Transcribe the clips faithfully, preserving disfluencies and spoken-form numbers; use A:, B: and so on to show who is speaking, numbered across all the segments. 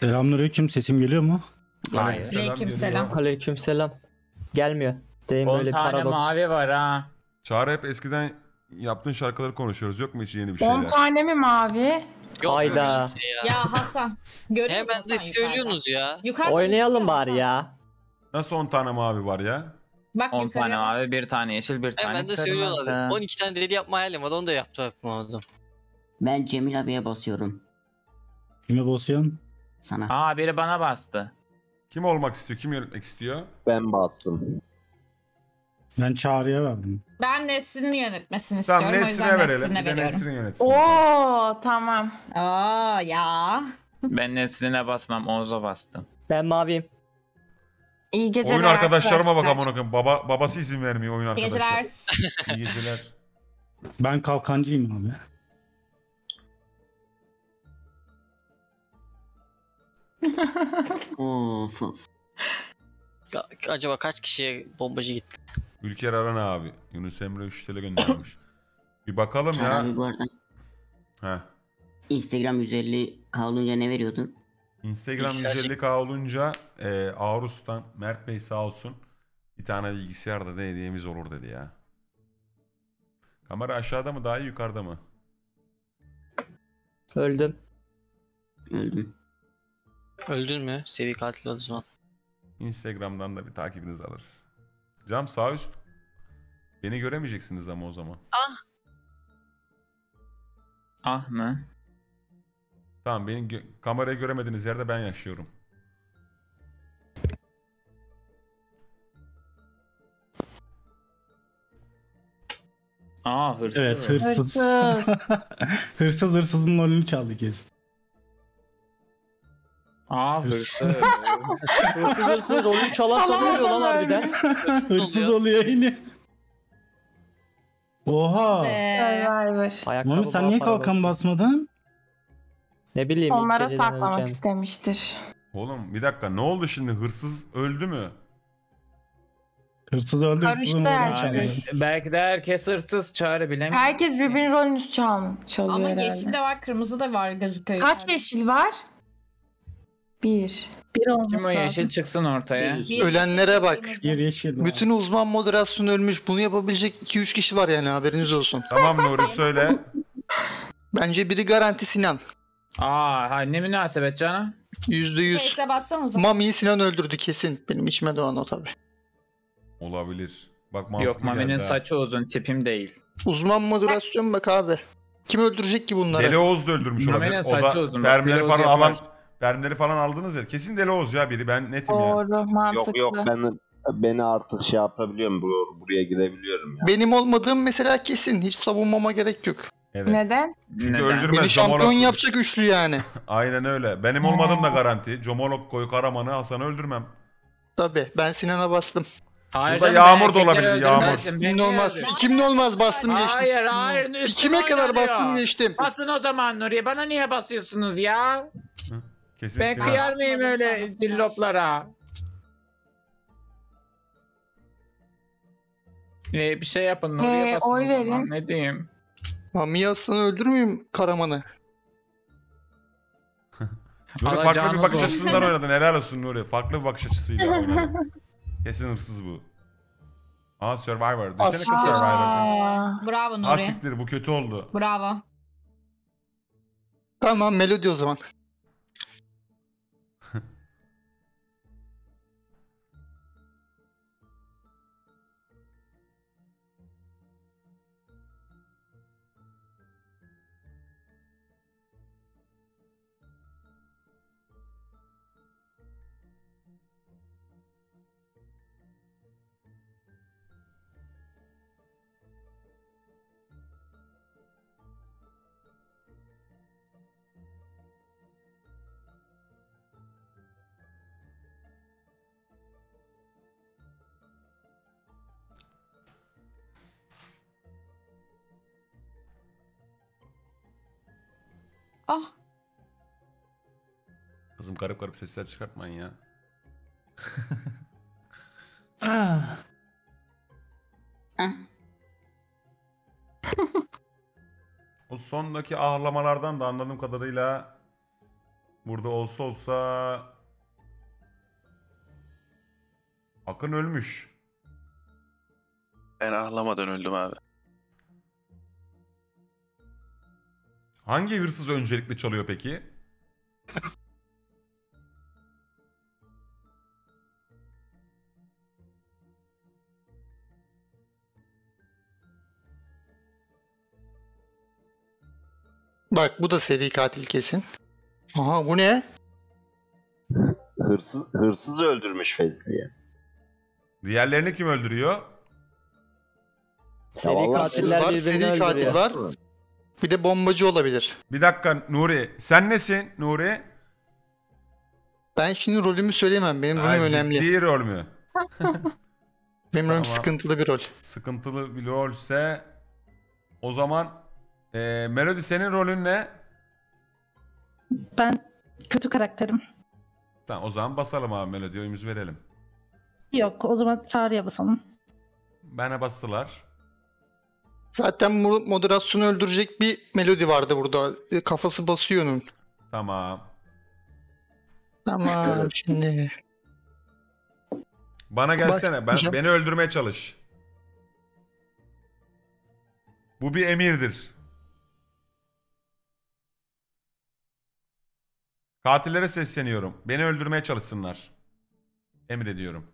A: Selamünaleyküm, sesim geliyor mu?
B: Hayır.
C: Aleykümselam.
B: Aleykümselam. Gelmiyor. Deyim
D: on
B: böyle
D: tane
B: paradoks.
D: mavi var ha.
E: Çağrı, hep eskiden yaptığın şarkıları konuşuyoruz. Yok mu hiç yeni bir şeyler?
C: on tane mi mavi?
F: Yok
B: Hayda.
F: öyle bir şey ya.
G: Ya Hasan. Görüyor musun
F: Hemen de
G: Hasan
F: söylüyorsunuz ya.
G: yukarıda? Yukarıda
B: Oynayalım
G: gözüküyor
B: bari
G: Hasan.
B: ya.
E: Nasıl on tane mavi var ya?
G: Bak
D: on
G: yukarıya
D: tane
G: bak.
D: mavi, bir tane yeşil, bir tane
F: Hemen de
D: kırmızı.
F: söylüyorlar. on iki tane deli yapma hayalim var, onu da yaptı aklıma.
H: Ben Cemil abiye basıyorum.
A: Kime basıyorsun?
H: Sana.
D: Aa, biri bana bastı.
E: Kim olmak istiyor? Kim yönetmek istiyor?
I: Ben bastım.
A: Ben Çağrı'ya verdim.
G: Ben Nesrin'in yönetmesini
E: Tamam,
G: istiyorum. O
E: Nesrin'e
G: yüzden
E: verelim.
G: Nesrin'e
E: Bir de
G: veriyorum.
E: Nesrin yönetsin.
C: Oo tamam.
G: Aa ya.
D: Ben Nesrin'e basmam, Oğuz'a bastım.
B: Ben maviyim.
C: İyi geceler.
E: Oyun arkadaşlarıma bak
C: arkadaşlar.
E: amına koyayım. Baba, babası izin vermiyor oyun
G: İyi
E: arkadaşlar.
G: geceler.
E: İyi geceler.
A: Ben kalkancıyım abi.
H: Of of.
F: Acaba kaç kişiye bombacı gitti?
E: Ülker Aran abi. Yunus Emre üç TL göndermiş. Bir bakalım
H: Çağrı
E: ya.
H: abi bu arada
E: Heh.
H: Instagram yüz elli kalınca ne veriyordun?
E: Instagram
F: Bilgisayar
E: yüz elli K olunca e, Aurus'tan Mert Bey sağ olsun bir tane bilgisayarda da hediyemiz olur dedi ya. Kamera aşağıda mı daha iyi, yukarıda mı?
B: Öldüm.
H: Öldüm.
F: Öldün mü? Seri katil oldu o zaman.
E: Instagram'dan da bir takibinizi alırız. Cam sağ üst. Beni göremeyeceksiniz ama o zaman.
D: Ah mı?
E: Tamam, beni gö- kamerayı göremediğiniz yerde ben yaşıyorum.
D: Aa, hırsız.
A: Evet, hırsız.
C: Hırsız.
A: hırsız hırsızın rolünü çaldı kesin.
D: Aa, hırsız.
B: Hırsız hırsız rolü çalarsa ne oluyor lan harbiden?
A: Hırsız oluyor yine. Oha.
G: Ee,
C: Survivor.
B: Ayakkabı
A: Mami sen
B: bağ
A: niye
B: paradoks.
A: kalkan basmadın?
B: Ne bileyim. ilk
C: Onlara
B: geceden
C: saklamak
B: öleceğim.
C: istemiştir.
E: Oğlum bir dakika, ne oldu şimdi? Hırsız öldü mü?
A: Hırsız öldü,
C: Karıştı
A: hırsızın rolünü
C: yani.
A: çaldı.
D: Yani, belki de herkes hırsız, Çağrı bilemiyor.
C: Herkes birbirinin rolünü çal çalıyor
G: ama
C: herhalde.
G: yeşil de var, kırmızı da var gözüküyor.
C: Kaç yeşil var? Bir. Bir olması
D: Kim o
C: lazım.
D: yeşil çıksın ortaya.
G: Bir
J: Ölenlere
G: yeşil,
J: bak.
G: kırmızı.
A: Bir yeşil var.
J: Bütün uzman moderasyon ölmüş. Bunu yapabilecek iki üç kişi var yani, haberiniz olsun.
E: Tamam Nuri, söyle.
J: Bence biri garanti Sinan.
D: Aa, ha, ne münasebet canım.
J: yüzde yüz.
G: Space'e bassanıza.
J: Mami'yi Sinan öldürdü kesin. Benim içime doğan o tabi.
E: Olabilir. Bak mantıklı
D: Yok, Mami'nin
E: geldi ha.
D: saçı uzun, tipim değil.
J: Uzman moderasyon bak abi. Kim öldürecek ki bunları?
E: Deli Oğuz da öldürmüş
D: Mami'nin
E: olabilir. O
D: saçı
E: da
D: uzun, bak,
E: permleri
D: Deli Oğuz
E: falan
D: yapar.
E: alan, permleri falan aldınız ya. Kesin Deli Oğuz ya biri. Ben netim ya.
C: Doğru, mantıklı.
I: Yok yok ben beni artık şey yapabiliyorum, bur buraya girebiliyorum ya.
J: Benim olmadığım mesela kesin. Hiç savunmama gerek yok.
E: Evet.
C: Neden?
E: Çünkü
D: Neden?
E: öldürmez.
J: Beni şampiyon
E: Comolog-
J: yapacak üçlü yani.
E: Aynen öyle. Benim olmadığım da garanti. Comolog koy Karaman'ı, Hasan'ı öldürmem.
J: Tabi ben Sinan'a bastım.
D: Hayır
E: Burada
D: canım,
E: Yağmur
D: ben
E: da olabilir,
D: erkekleri
E: Yağmur.
D: öldürmezdim,
J: Kimin
D: beni
J: olmaz.
D: öldürüyor.
J: Kimin olmaz bastım geçtim.
D: Hayır hayır. üstüme
J: Kime kadar
D: oynanıyor.
J: bastım geçtim.
D: Basın o zaman Nuriye. Bana niye basıyorsunuz ya?
E: Kesin
D: Ben
E: Sinan.
D: kıyar mıyım
G: Basmadım
D: öyle
G: sana,
D: dilloplara? Ee, bir şey yapın Nuriye
C: Ee,
D: basın
C: oy
D: o zaman.
C: verin.
D: Ne diyeyim?
J: Mami'yi Aslan'ı öldürmeyeyim Karaman'ı.
E: Nuri farklı bir
D: Alacağınız
E: bakış
D: olsun.
E: açısından oynadın. Helal olsun Nuri. Farklı bir bakış açısıyla oynadın. Kesin hırsız bu. Aa, Survivor. Desene kız
J: Aa.
E: Survivor.
C: Aa,
G: Bravo
E: Ha
G: Nuri.
E: siktir, bu kötü oldu.
G: Bravo.
J: Tamam Melodi o zaman.
G: Ah.
E: Kızım garip garip sesler çıkartmayın ya.
A: Ah.
H: Ah.
E: O sondaki ağlamalardan da anladığım kadarıyla Burada olsa olsa... Akın ölmüş.
K: Ben ağlamadan öldüm abi.
E: Hangi hırsız öncelikli çalıyor peki?
J: Bak bu da seri katil kesin. Aha bu ne?
I: Hırsız, hırsız öldürmüş Fezli'yi.
E: Diğerlerini kim öldürüyor?
B: Seri
I: vallahi
B: katiller
J: var,
B: birbirini
J: seri katil
B: öldürüyor.
J: var. Bir de bombacı olabilir.
E: Bir dakika Nuri. Sen nesin Nuri?
J: Ben şimdi rolümü söyleyemem. Benim rolüm
E: Ha,
J: önemli.
E: Ciddi rol mü?
J: Benim rolüm
E: Tamam.
J: sıkıntılı bir rol.
E: Sıkıntılı bir rolse o zaman e, Melody senin rolün ne?
L: Ben kötü karakterim.
E: Tamam o zaman basalım abi Melody oyumuzu verelim.
L: Yok, o zaman Çağrı'ya basalım.
E: Bana bastılar.
J: Zaten bu moderasyonu öldürecek bir melodi vardı burada. E, Kafası basıyor onun.
E: Tamam.
J: Tamam şimdi.
E: Bana gelsene. Ben,
J: hocam.
E: beni öldürmeye çalış. Bu bir emirdir. Katillere sesleniyorum. Beni öldürmeye çalışsınlar. Emrediyorum.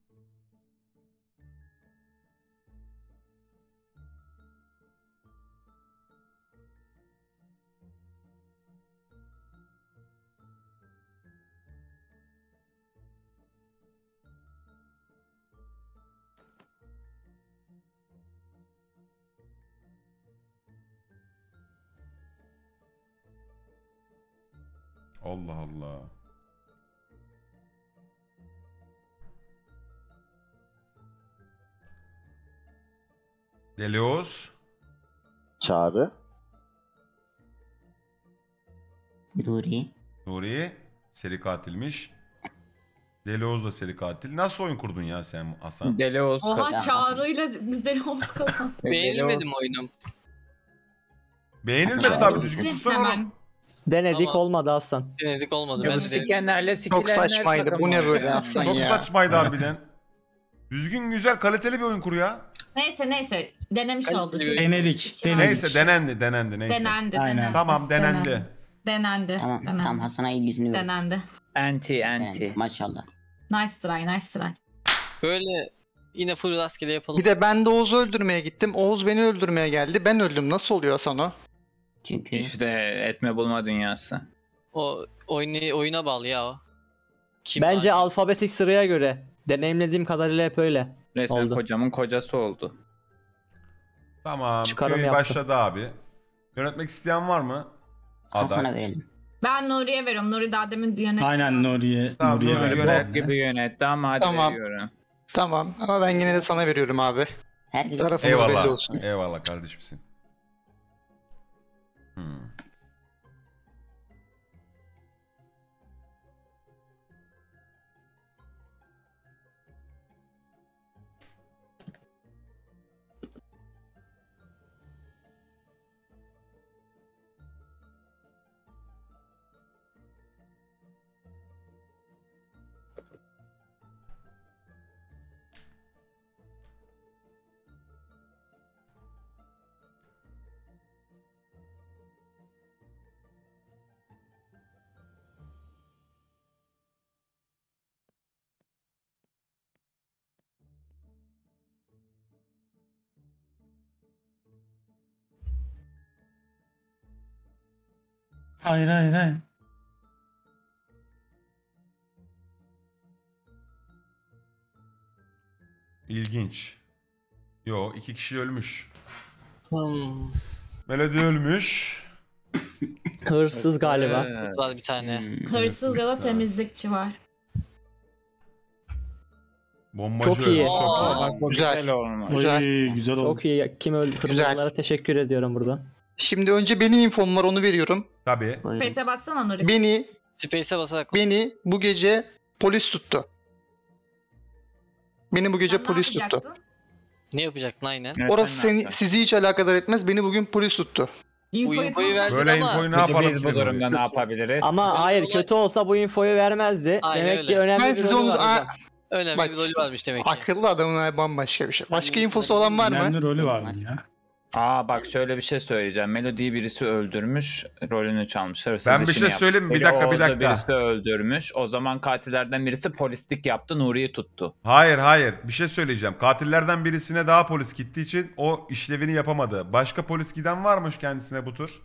E: Allah Allah. Delios.
I: Çağrı.
H: Nuri.
E: Nuri. Seri katilmiş. Delios da seri katil. Nasıl oyun kurdun ya sen Hasan?
D: Deli olsun.
G: Oha Çağrı'yla Deli Oğuz kazan.
F: Beğenilmedi mi oyunum?
E: Beğenilmedi tabii düzgün kursana oğlum.
G: Hemen.
B: Denedik
F: Ama-
B: olmadı Hasan.
F: Denedik olmadı.
D: Ya
F: Ben
D: bu
F: de denedim.
D: sikenlerle
J: Çok
D: sikilenler
J: saçmaydı. Bu
D: takımı
J: ne böyle
D: ya.
J: Hasan
E: Çok
J: ya?
E: saçmaydı harbiden. Düzgün, güzel, kaliteli bir oyun kur ya.
G: Neyse neyse. Denemiş
F: Ben-
G: oldu. çocuk.
A: Denedik.
G: İçine-
A: Denedik.
E: Neyse denendi, denendi neyse.
G: Denendi.
A: Aynen.
G: Denendi.
E: Tamam denendi.
G: Denendi.
H: Tamam
G: Denendi.
H: tamam Hasan'a ilgisini ver.
G: Denendi.
D: Anti anti.
H: Evet, maşallah.
G: Nice try, nice try.
F: Böyle yine full rastgele yapalım.
J: Bir de ben de Oğuz'u öldürmeye gittim. Oğuz beni öldürmeye geldi. Ben öldüm. Nasıl oluyor Hasan o?
H: Çünkü
D: İşte etme bulma dünyası.
F: O oyunu, oyuna bağlı ya o. Kim
B: Bence
F: daha-
B: alfabetik sıraya göre. Deneyimlediğim kadarıyla hep öyle.
D: Resmen
B: Oldu.
D: kocamın kocası oldu.
E: Tamam,
B: Çıkarım
E: köy
B: yaptım.
E: başladı abi. Yönetmek isteyen var mı?
H: Hasan'a
E: Aday.
H: verelim.
G: Ben Nuri'ye veriyorum. Nuri daha demin yönetti.
A: Aynen Nuriye.
E: Tamam,
A: Nuriye
E: Nuri
A: ver.
E: yönet.
D: Bok gibi yönetti ama hadi
J: Tamam.
D: veriyorum.
J: Tamam ama ben yine de sana veriyorum abi.
H: Herkes
J: Tarafımız belli
E: Eyvallah.
J: olsun.
E: Eyvallah kardeşimsin. Hmm.
A: Hayır hayır hayır.
E: İlginç. Yo, iki kişi ölmüş.
F: Hmm.
E: Melody ölmüş.
B: Hırsız galiba.
D: Evet.
F: Var bir tane.
H: Hmm.
G: Hırsız ya da temizlikçi var.
E: Bombacı
B: Çok iyi.
E: ölmüş. Çok iyi.
D: Aa, bak bu
J: Güzel.
D: güzel, olmuş.
J: Güzel.
A: Oy, güzel oldu.
B: Çok iyi. Kim öldü?
J: Güzel.
B: Kırmızılara teşekkür ediyorum buradan.
J: Şimdi önce benim infom var onu veriyorum.
E: Tabii.
H: Buyurun.
G: Face'e bassana Nuri.
J: Beni
F: Space'e basarak.
J: beni bu gece polis tuttu. Beni bu gece
G: Sen ne
J: polis tuttu.
G: yapacaktın?
F: Ne yapacaktın aynen?
D: Evet,
J: Orası
D: sen ne
J: seni,
D: yapacaksın?
J: sizi hiç alakadar etmez. Beni bugün polis tuttu.
G: infoyu,
F: infoyu verdin
E: Böyle
F: ama.
E: infoyu ne
D: Peki
E: yapalım
D: biz
E: ki
D: bu durumda
E: Nuri?
D: ne yapabiliriz?
B: Ama hayır,
F: olay-
B: kötü olsa bu infoyu vermezdi.
F: Aynen
B: Demek
F: öyle.
B: ki önemli
J: Ben
B: bir
J: size
B: rolü
J: onu...
B: var
J: Aa,
B: hocam.
F: Önemli
J: Bak,
F: bir rolü varmış demek ki.
J: akıllı adamın bambaşka bir şey. Başka
H: Ben-
J: infosu olan var mı?
A: Önemli rolü var mı ya?
D: Aa bak şöyle bir şey söyleyeceğim. Melody'yi birisi öldürmüş, rolünü çalmış. Hırsız
E: Ben bir
D: işini
E: şey
D: yapmış.
E: söyleyeyim mi? Bir
D: Biri
E: dakika, bir
D: Oğuz'u
E: dakika.
D: birisi öldürmüş. O zaman katillerden birisi polislik yaptı, Nuri'yi tuttu.
E: Hayır hayır bir şey söyleyeceğim. Katillerden birisine daha polis gittiği için o işlevini yapamadı. Başka polis giden varmış kendisine bu tur.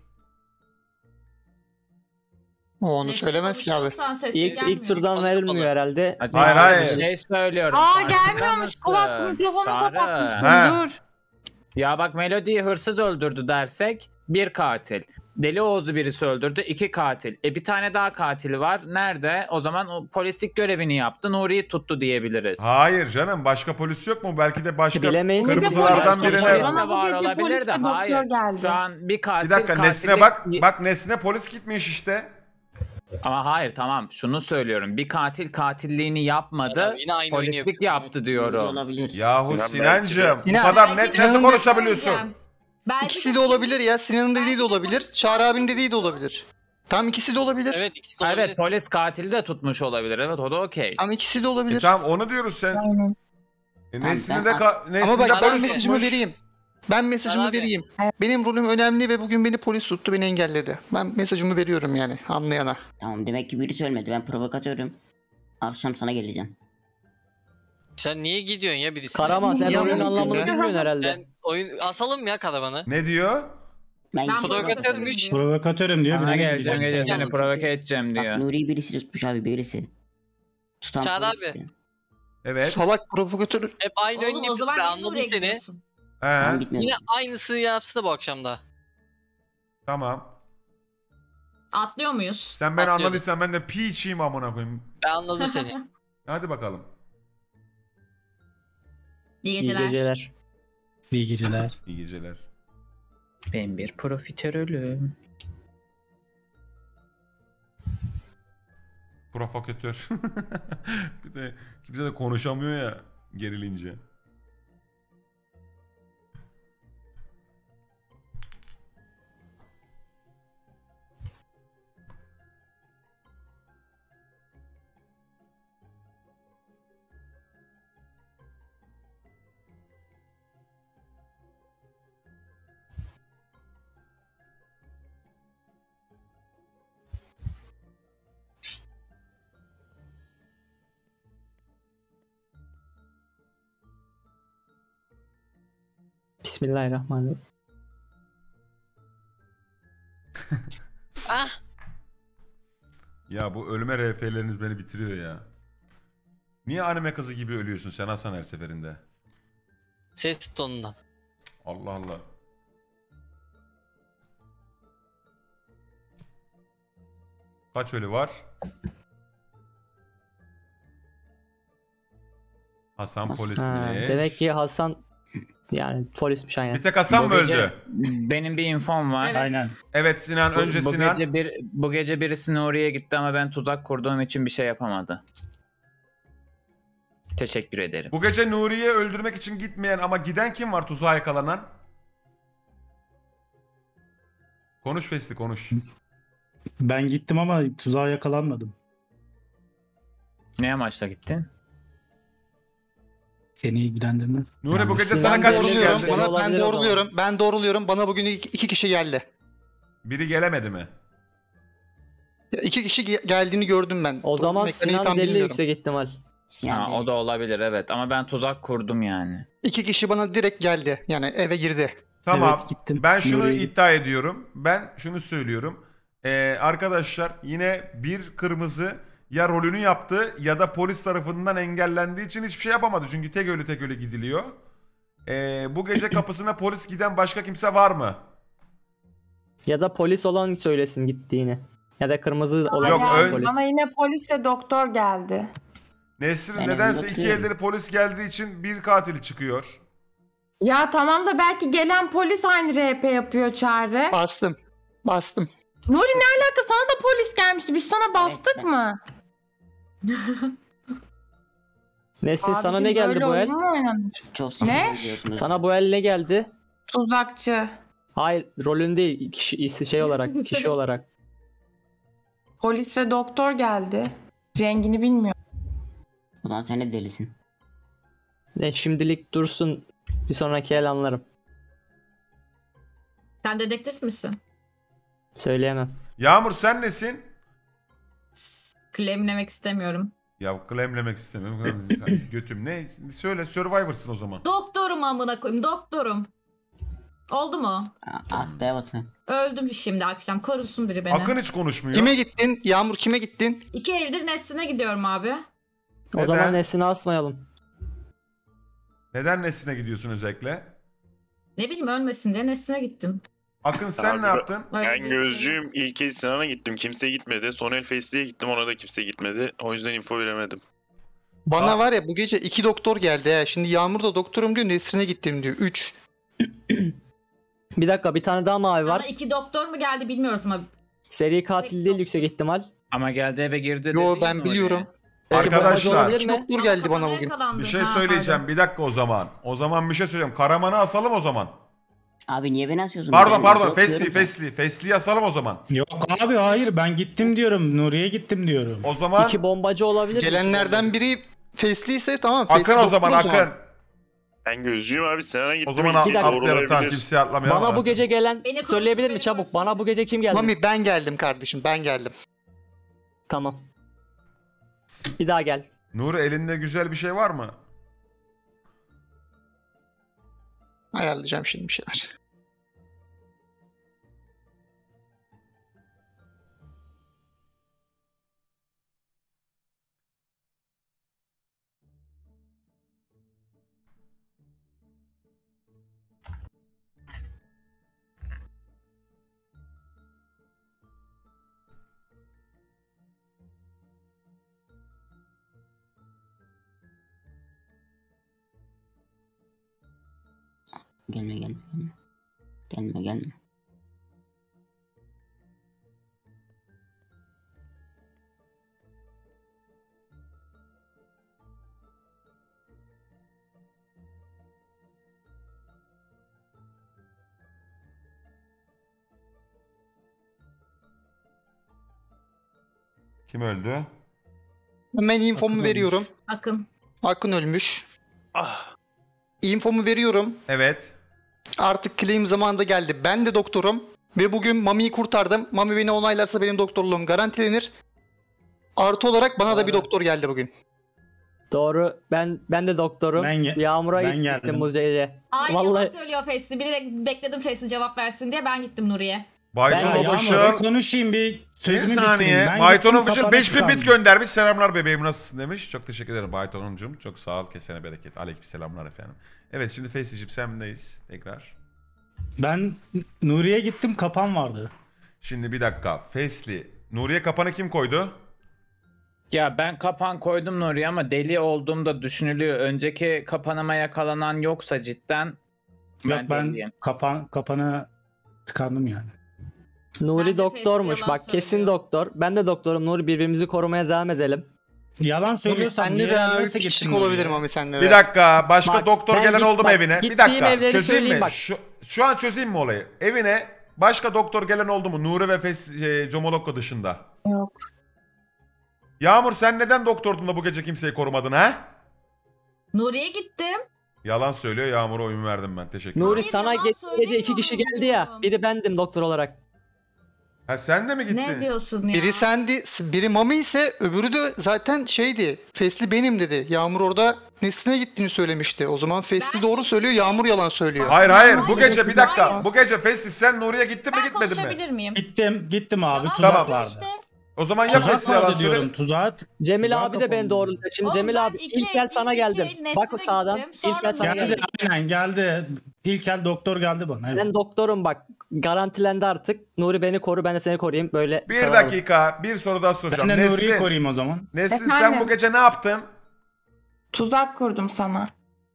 J: O onu
G: Neyse,
J: söylemez ki abi.
G: konuşuyorsan sesi
B: İlk,
G: gelmiyor.
B: ilk turdan
F: Kapalı,
B: verilmiyor
F: kapalı.
B: herhalde.
D: Hadi
E: Hayır,
D: sana
E: hayır.
D: Bir şey söylüyorum.
C: Aa
D: Farkında
C: gelmiyormuş.
D: mısın?
C: Kulak mikrofonu
D: Çağrı.
C: kapatmıştım.
E: He.
C: Dur.
D: Ya bak Melody'yi hırsız öldürdü dersek bir katil. Deli Oğuz'u birisi öldürdü, iki katil. E bir tane daha katili var. Nerede? O zaman o polislik görevini yaptı, Nuri'yi tuttu diyebiliriz.
E: Hayır canım başka polis yok mu? Belki de başka
B: Bilemeyiz.
E: kırmızılardan
C: Bize
E: birine...
C: polis-
D: Polis de
C: Bana bu
D: var
C: gece
D: olabilir
C: polis
D: de
C: ve doktor
D: hayır.
C: geldi.
D: Şu an bir katil...
E: Bir dakika
D: katili-
E: Nesne bak. Bak Nesne polis gitmiş işte.
D: Ama hayır tamam şunu söylüyorum. Bir katil katilliğini yapmadı,
F: Adam yine aynı oyunu
D: polislik
F: yapıyor.
D: yaptı diyorum.
H: Olabilir.
E: Yahu
K: Ya belki
E: Sinancığım bu
J: Sinan-
E: kadar
G: Belki
E: net
G: de
E: nasıl
J: Sinan'ın
E: konuşabiliyorsun?
G: söyleyeceğim. Belki
J: İkisi de olabilir ya. Sinan'ın dediği
G: Belki
J: de
G: de
J: olabilir.
G: polis-
J: Çağrı abinin dediği de olabilir. Tam ikisi de olabilir.
F: Evet ikisi de olabilir.
D: Evet polis katili de tutmuş olabilir. Evet o da okey.
J: Tam ikisi de
E: E
J: olabilir.
E: tamam onu diyoruz sen.
C: Aynen.
E: E,
H: Tamam,
E: Nesne
H: ben-
E: de, ka- Nesne
J: Ama
E: de
J: bak ben
E: polis
J: mesajımı
E: tutmuş.
J: vereyim. Ben mesajımı
F: Abi.
J: vereyim. Benim rolüm önemli ve bugün beni polis tuttu, beni engelledi. Ben mesajımı veriyorum yani anlayana.
H: Tamam demek ki birisi ölmedi. Ben provokatörüm. Akşam sana geleceğim.
F: Sen niye gidiyorsun ya birisi?
B: Karaman sen
J: Ya,
B: oyunun
J: mümkün
B: anlamını
J: ya.
B: bilmiyorsun herhalde.
F: Ben oyun asalım ya Karaman'ı.
E: Ne diyor?
H: Ben,
G: Ben
H: yüksek-
F: Provokatörmüş.
G: diyor.
A: Provokatörüm diyor.
D: Sana
A: Bir de
D: geleceğim
A: gideceğiz.
D: gece seni provoke edeceğim
H: Bak
D: diyor.
H: Nuri'yi birisi tutmuş abi birisi. Tutan
F: Çağrı
H: polis
F: abi.
H: işte.
E: Evet.
J: Salak provokatör.
F: Hep aynı oyunu
G: Oğlum o
F: yapıyorsun.
G: zaman
F: Ben
G: niye
F: anladım
G: Nuri'ye
F: seni.
G: gidiyorsun?
H: Ben
E: He,
H: gitmiyorum.
F: Yine aynısını yapsın da bu akşam da.
E: tamam.
G: Atlıyor muyuz?
E: Sen beni
F: Atlıyoruz.
E: anladıysan ben de piçiyim amına koyayım.
F: Ben anladım seni.
E: Hadi bakalım.
G: İyi
B: İyi
G: geceler.
B: geceler.
A: İyi geceler.
E: İyi geceler.
D: Ben bir profiterolüm.
E: Provokatör. Bir de kimse de konuşamıyor ya gerilince.
B: Bismillahirrahmanirrahim.
F: Ah!
E: Ya bu ölme R P'leriniz beni bitiriyor ya. Niye anime kızı gibi ölüyorsun sen Hasan her seferinde?
F: Ses tonundan.
E: Allah Allah. Kaç ölü var? Hasan polis
B: Ha,
E: mi?
B: demek ki Hasan yani polismiş aynen.
E: Bir tek Hasan mı
D: Bu gece-
E: öldü?
D: Benim bir infom var.
G: Evet.
A: Aynen.
E: Evet Sinan
D: Bu,
E: önce
D: bu
E: Sinan.
D: gece bir bu gece birisi Nuri'ye gitti ama ben tuzak kurduğum için bir şey yapamadı. Teşekkür ederim.
E: Bu gece Nuri'yi öldürmek için gitmeyen ama giden kim var tuzağa yakalanan? Konuş Fesli konuş.
A: Ben gittim ama tuzağa yakalanmadım.
D: Ne amaçla gittin?
A: Seni ilgilendirmez.
E: Nuri bu gece
B: Sinan
E: sana kaç
B: doğru
E: kişi
B: diyor.
E: geldi?
J: Bana, ben
B: Olabilir o zaman.
J: doğruluyorum. Ben doğruluyorum. Bana bugün iki, iki kişi geldi.
E: Biri gelemedi mi?
J: Ya İki kişi ge- geldiğini gördüm ben.
B: O zaman
J: mekaniği
B: Sinan
J: tam
B: deli
J: bilmiyorum.
B: yüksek ihtimal.
H: Sinan
D: Ha,
H: Bey.
D: o da olabilir evet ama ben tuzak kurdum yani.
J: İki kişi bana direkt geldi. Yani eve girdi.
E: Tamam.
A: Evet, gittim.
E: Ben şunu
A: Nuri'ye gittim.
E: iddia ediyorum. Ben şunu söylüyorum. Ee, arkadaşlar yine bir kırmızı ya rolünü yaptı ya da polis tarafından engellendiği için hiçbir şey yapamadı. Çünkü tek ölü tek ölü gidiliyor. Ee, bu gece kapısına polis giden başka kimse var mı?
B: Ya da polis olan söylesin gittiğini. Ya da kırmızı olan
E: Yok, ön-
B: polis.
C: Ama yine polis ve doktor geldi.
E: Nesrin
H: Ben
E: nedense
H: elimde
E: iki
H: tutuyorum.
E: elde polis geldiği için bir katili çıkıyor.
C: Ya tamam da belki gelen polis aynı R P yapıyor Çağrı.
J: Bastım. Bastım.
C: Nuri ne alaka? Sana da polis gelmişti. Biz sana bastık
H: Evet,
C: mı?
B: Nesin sana
C: Abicim,
B: ne geldi
C: böyle
B: bu el?
C: oyun mu oynanır?
H: Çok
C: Ne?
H: sinirli diyorsunuz.
B: Sana bu el ne geldi?
C: Tuzakçı.
B: Hayır rolün değil kişi, şey olarak kişi olarak.
C: Polis ve doktor geldi. Rengini bilmiyorum.
H: O zaman sen de delisin.
B: Ne şimdilik dursun, bir sonraki el anlarım.
G: Sen dedektif misin?
B: Söyleyemem.
E: Yağmur sen nesin?
G: Claimlemek istemiyorum.
E: Ya claimlemek istemiyorum. Sen götüm ne? Söyle Survivor'sın o zaman.
G: Doktorum amına koyayım, doktorum. Oldu mu?
H: Atlaya basın.
G: Öldüm şimdi akşam. Korusun biri beni.
E: Akın hiç konuşmuyor.
J: Kime gittin? Yağmur kime gittin?
G: İki evdir Nesrin'e gidiyorum abi.
B: O
E: Neden?
B: zaman Nesrin'i asmayalım.
E: Neden Nesrin'e gidiyorsun özellikle?
G: Ne bileyim ölmesin diye Nesrin'e gittim.
E: Akın sen
K: Abi
E: ne yaptın?
G: Öyle
K: Ben
G: bir-
K: gözcüyüm. İlk el Sinan'a gittim. Kimse gitmedi. Son el Face'liye gittim. Ona da kimse gitmedi. O yüzden info veremedim.
J: Bana
E: Aa.
J: var ya bu gece iki doktor geldi ha. Şimdi Yağmur da doktorum diyor, Nesrin'e gittim diyor. Üç.
B: Bir dakika, bir tane daha mavi var.
G: Sana iki doktor mu geldi bilmiyoruz ama.
B: Seri katil değil yüksek ihtimal.
D: Ama geldi eve girdi.
J: Yo
D: dedi
J: ben
D: ya
J: biliyorum.
B: Belki bombacı
E: Arkadaşlar
B: olabilir
J: İki
B: mi?
J: doktor geldi bana
G: Kafana
J: bugün.
G: yakalandım.
E: bir şey
G: Ha,
E: söyleyeceğim.
G: pardon.
E: Bir dakika o zaman. O zaman bir şey söyleyeceğim. Karaman'ı asalım o zaman.
H: Abi niye beni asıyorsun?
E: Pardon
H: Ben
E: pardon.
H: yok
E: Fesli
H: diyorum ya.
E: Fesli. Fesli'yi asalım o zaman.
A: Yok abi hayır ben gittim diyorum. Nuriye gittim diyorum.
E: O zaman
B: İki bombacı olabilir mi?
J: Gelenlerden biri Face'li ise tamam.
E: Akın
J: Face'li
E: o zaman
J: doktor
E: Akın.
K: Ben gözcüyüm abi. Sinan'a gittim.
E: O zaman
K: İlk el
B: dakika.
K: doğru
E: atlayalım. Tamam
K: olabilir.
E: kimseye atlamayalım.
B: Bana bu gece gelen
G: Beni korusun,
B: söyleyebilir mi
G: beni
B: çabuk?
G: korusun.
B: Bana bu gece kim geldi?
J: Mami ben geldim kardeşim, ben geldim.
B: Tamam. Bir daha gel.
E: Nuri elinde güzel bir şey var mı?
J: Ayarlayacağım şimdi bir şeyler.
H: Gelme gelme gelme. Gelme gelme.
E: Kim öldü?
J: Hemen infomu
A: Akın
J: veriyorum.
A: ölmüş.
G: Akın.
J: Akın ölmüş.
K: Ah.
J: Infomu veriyorum.
E: Evet.
J: Artık claim zamanı da geldi. Ben de doktorum. Ve bugün Mami'yi kurtardım. Mami beni onaylarsa benim doktorluğum garantilenir. Artı olarak bana da bir doktor geldi bugün.
B: Doğru. Ben ben de doktorum.
A: Ben ge-
B: Yağmur'a
A: ben
B: gittim
A: geldim.
B: bu gece.
G: Ay yalan
B: Vallahi
G: söylüyor Face'li. Bilerek bekledim Face'li cevap versin diye ben gittim Nuriye.
E: Bayton
B: Ben-
A: Ya Yağmur
E: Official.
A: bir konuşayım bir
E: Bir
A: sözümü
E: saniye.
A: bitireyim. Ben
E: Bayton
A: gittim,
E: Official
A: kapanıp
E: beş bin bit
A: kaldım.
E: göndermiş. Selamlar bebeğim nasılsın demiş. Çok teşekkür ederim Bayton'uncum. Çok sağ ol. Kesene bereket. Aleyküm selamlar efendim. Evet şimdi Fesli'cim sendeyiz tekrar.
A: Ben Nuriye gittim kapan vardı.
E: Şimdi bir dakika. Fesli. Nuriye kapanı kim koydu?
D: Ya ben kapan koydum Nuri'ye ama deli olduğum da düşünülüyor. Önceki kapanıma yakalanan yoksa cidden
A: Yok
D: ben,
A: ben
D: deliyim.
A: kapan kapana tıkandım yani.
B: Nuri
G: Bence
B: doktormuş.
G: Face'li
B: Bak
G: yalan
B: kesin
G: söylüyor.
B: doktor. Ben de doktorum. Nuri birbirimizi korumaya devam edelim.
A: Yalan
J: Mami
A: söylüyorsam
J: senle
A: niye
J: de
A: nasıl
J: üç
A: gittin
J: kişilik
A: Nuriye?
J: olabilir Mami senle de.
E: Bir dakika. Başka
B: Bak,
E: doktor
B: ben
E: gelen
B: git-
E: oldu mu
B: bak,
E: evine? Bir
B: gittiğim
E: dakika.
B: evleri
E: Çözeyim
B: söyleyeyim
E: mi?
B: bak.
E: Şu, şu an çözeyim mi olayı? Evine başka doktor gelen oldu mu? Nuri ve Fes, e, Comolokko dışında.
C: Yok.
E: Yağmur sen neden doktordun da bu gece kimseyi korumadın ha?
G: Nuriye gittim.
E: Yalan söylüyor. Yağmur'a oyun verdim ben. Teşekkür
B: Nuri
E: ederim.
B: sana
G: yalan
B: ge- gece iki kişi
G: söylemiyorum
B: geldi ya.
G: diyorum.
B: Biri bendim doktor olarak.
E: Ha sen de mi gittin?
G: Ne diyorsun ya?
J: Biri sendi, biri Mami ise öbürü de zaten şeydi. Fesli benim dedi. Yağmur orada Nesrin'e gittiğini söylemişti. O zaman Fesli
G: Ben
J: doğru
G: gittim.
J: söylüyor, Yağmur yalan söylüyor.
E: Hayır hayır. Bu
G: Hayır,
E: gece bir dakika.
G: hayır.
E: Bu gece Fesli sen Nuriye gittin mi
G: Ben
E: gitmedin mi?
G: konuşabilir miyim?
A: Gittim gittim abi
G: Yalan
A: tuzak
E: Tamam.
A: vardı.
G: işte.
E: O zaman ya Fesli
A: Tuzak
E: yalan
A: vardı diyorum
E: söyle.
A: tuzak.
B: Cemil
A: Tuzağa
B: abi de beni
A: kapandım.
B: doğruladı. Şimdi
G: Oğlum
B: Cemil
G: ben
B: abi
G: iki-
B: ilk el sana
G: ilk
B: geldim.
G: el Nesrin'e
B: Bak sağdan.
G: gittim,
B: İlk el
G: sonra
B: sana
A: Geldi
B: geldim.
A: aynen geldi. İlkel doktor geldi bana. Evet.
B: Ben doktorum bak. Garantilendi artık. Nuri beni koru, ben de seni koruyayım. Böyle
E: Bir
B: kalalım.
E: dakika. Bir soru daha soracağım.
A: Ben de Nuriye'yi
E: Nesrin.
A: koruyayım o zaman.
E: Nesrin sen
C: Efendim?
E: bu gece ne yaptın?
C: Tuzak kurdum sana.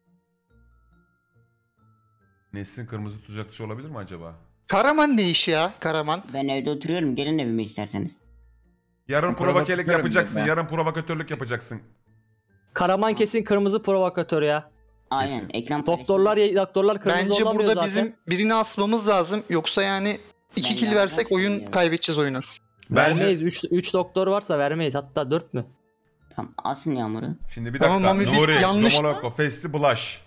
E: Nesrin kırmızı tuzakçı olabilir mi acaba?
J: Karaman ne iş ya? Karaman.
H: Ben evde oturuyorum. Gelin evime isterseniz.
E: Yarın provokelik
A: Provokatörüm
E: yapacaksın.
A: ben.
E: Yarın provokatörlük yapacaksın.
B: Karaman kesin kırmızı provokatör ya.
H: Aynen.
E: Kesin.
H: Ekran
B: Doktorlar doktorlar kırmızı
J: Bence
B: olamıyor
J: burada
B: zaten.
J: bizim birini asmamız lazım. Yoksa yani iki
H: Ben
J: kill
H: yardım
J: versek oyun
H: istemiyorum.
J: kaybedeceğiz oyunu.
E: Bence...
B: Vermeyiz. üç doktor varsa vermeyiz. Hatta dört mü?
H: Tamam asın Yağmur'u.
E: Şimdi bir
J: Tamam,
E: dakika.
J: Mami, bir
E: Nuri,
J: yanlış-
E: Zomoloko, Festi, Bulaş.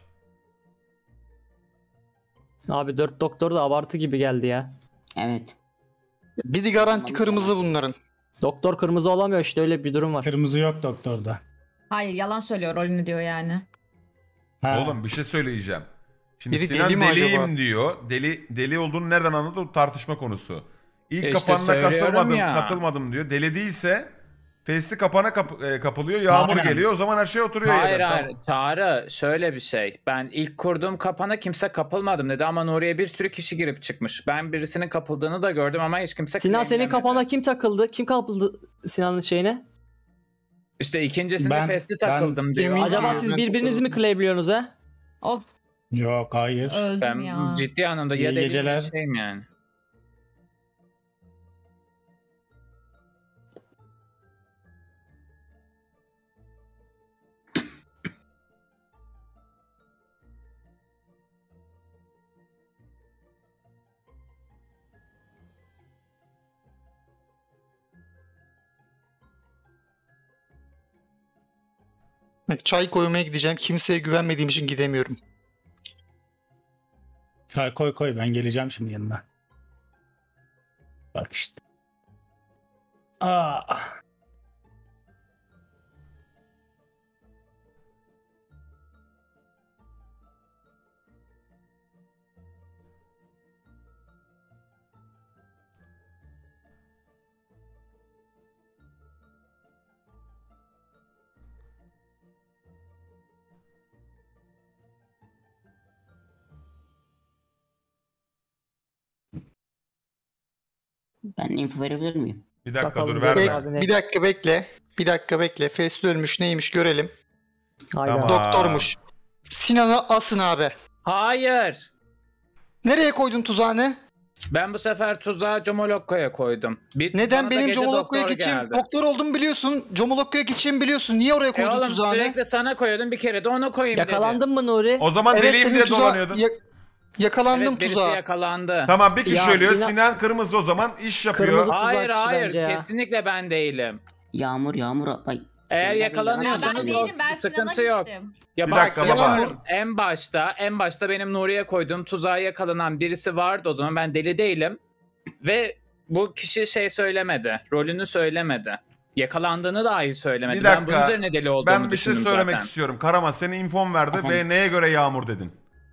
B: Abi dört doktor da abartı gibi geldi ya.
H: Evet.
J: Biri garanti kırmızı bunların.
B: Doktor kırmızı olamıyor işte, öyle bir durum var.
A: Kırmızı yok doktorda.
G: Hayır yalan söylüyor rolünü diyor yani.
A: Ha.
E: Oğlum bir şey söyleyeceğim. Şimdi
J: Biri
E: Sinan
J: deli mi
E: deliyim
J: acaba?
E: diyor. Deli deli olduğunu nereden anladı? O tartışma konusu. İlk
D: İşte
E: kapanına
D: söylüyorum
E: katılmadım,
D: ya.
E: katılmadım diyor. Deli değilse Festi kapana kap- e, kapılıyor. Yağmur
A: Aynen.
E: geliyor. O zaman her şey oturuyor
D: Hayır
E: yerine.
D: hayır
E: Tamam.
D: Çağrı şöyle bir şey. Ben ilk kurduğum kapana kimse kapılmadım dedi ama Nuriye bir sürü kişi girip çıkmış. Ben birisinin kapıldığını da gördüm ama hiç kimse
B: Sinan senin
D: claimlemedi.
B: kapağına kim takıldı? Kim kapıldı Sinan'ın şeyine?
D: İşte ikincisinde
A: Ben-
D: Festi
A: ben-
D: takıldım diyor.
J: Yemin-
B: Acaba
J: Ben
B: siz birbirinizi mi
J: takıldım.
B: claimliyorsunuz ha?
G: Of
A: Yok hayır.
G: öldüm
D: Ben
G: ya.
D: ciddi anlamda
A: İyi
D: ya dediğim
A: geceler.
D: şeyim yani.
J: Bak, çay koymaya gideceğim. Kimseye güvenmediğim için gidemiyorum.
A: Çay koy koy, ben geleceğim şimdi yanına. Bak işte. Aa.
H: Ben info verebilir miyim?
E: Bir dakika
B: Bakalım
E: dur
B: Nuri
E: verme.
B: abi ne?
J: Bir dakika bekle. Bir dakika bekle. Fesli ölmüş neymiş görelim.
B: Hayda.
E: Tamam.
J: Doktormuş. Sinan'ı asın abi.
D: Hayır.
J: Nereye koydun tuzağını?
D: Ben bu sefer tuzağı Comolokko'ya koydum. Bir,
J: Neden
D: bana da
J: benim
D: gece
J: Comolokko'ya
D: doktor
J: gideceğim?
D: geldi.
J: Doktor olduğumu biliyorsun. Comolokko'ya gideceğimi biliyorsun. Niye oraya
D: E
J: koydun
D: oğlum
J: tuzağını?
D: sürekli sana koyuyordum, bir kere de ona koyayım dedi.
B: Yakalandın mı Nuri?
E: O zaman
J: Evet
E: deliyim
J: senin
E: diye
J: tuzağı...
E: dolanıyordun.
J: Ya- Yakalandım
D: Evet, birisi
J: tuzağa.
D: yakalandı.
E: Tamam bir kişi
B: Ya
E: ölüyor.
B: Sinan-
E: Sinan kırmızı o zaman iş yapıyor.
B: Kırmızı-
D: Hayır
B: tuzakçı
D: hayır
B: bence ya.
D: kesinlikle ben değilim.
H: Yağmur Yağmur. Ay,
D: Eğer
H: Cemil abi
G: Ya
D: yakalanıyorsanız
G: ben
D: o
G: değilim ben
D: sıkıntı
G: Sinan'a
D: yok.
G: gittim.
D: Ya
E: Bir
D: bak,
E: dakika baba.
J: Yağmur.
D: en başta en başta benim Nuri'ye koyduğum tuzağa yakalanan birisi vardı, o zaman ben deli değilim. Ve bu kişi şey söylemedi. Rolünü söylemedi. Yakalandığını dahi söylemedi.
E: Bir
D: Ben
E: dakika.
D: bunun üzerine deli olduğumu
E: Ben bir şey
D: düşündüm
E: söylemek
D: zaten.
E: istiyorum. Karaman senin infon verdi
H: Efendim?
E: ve neye göre Yağmur dedin?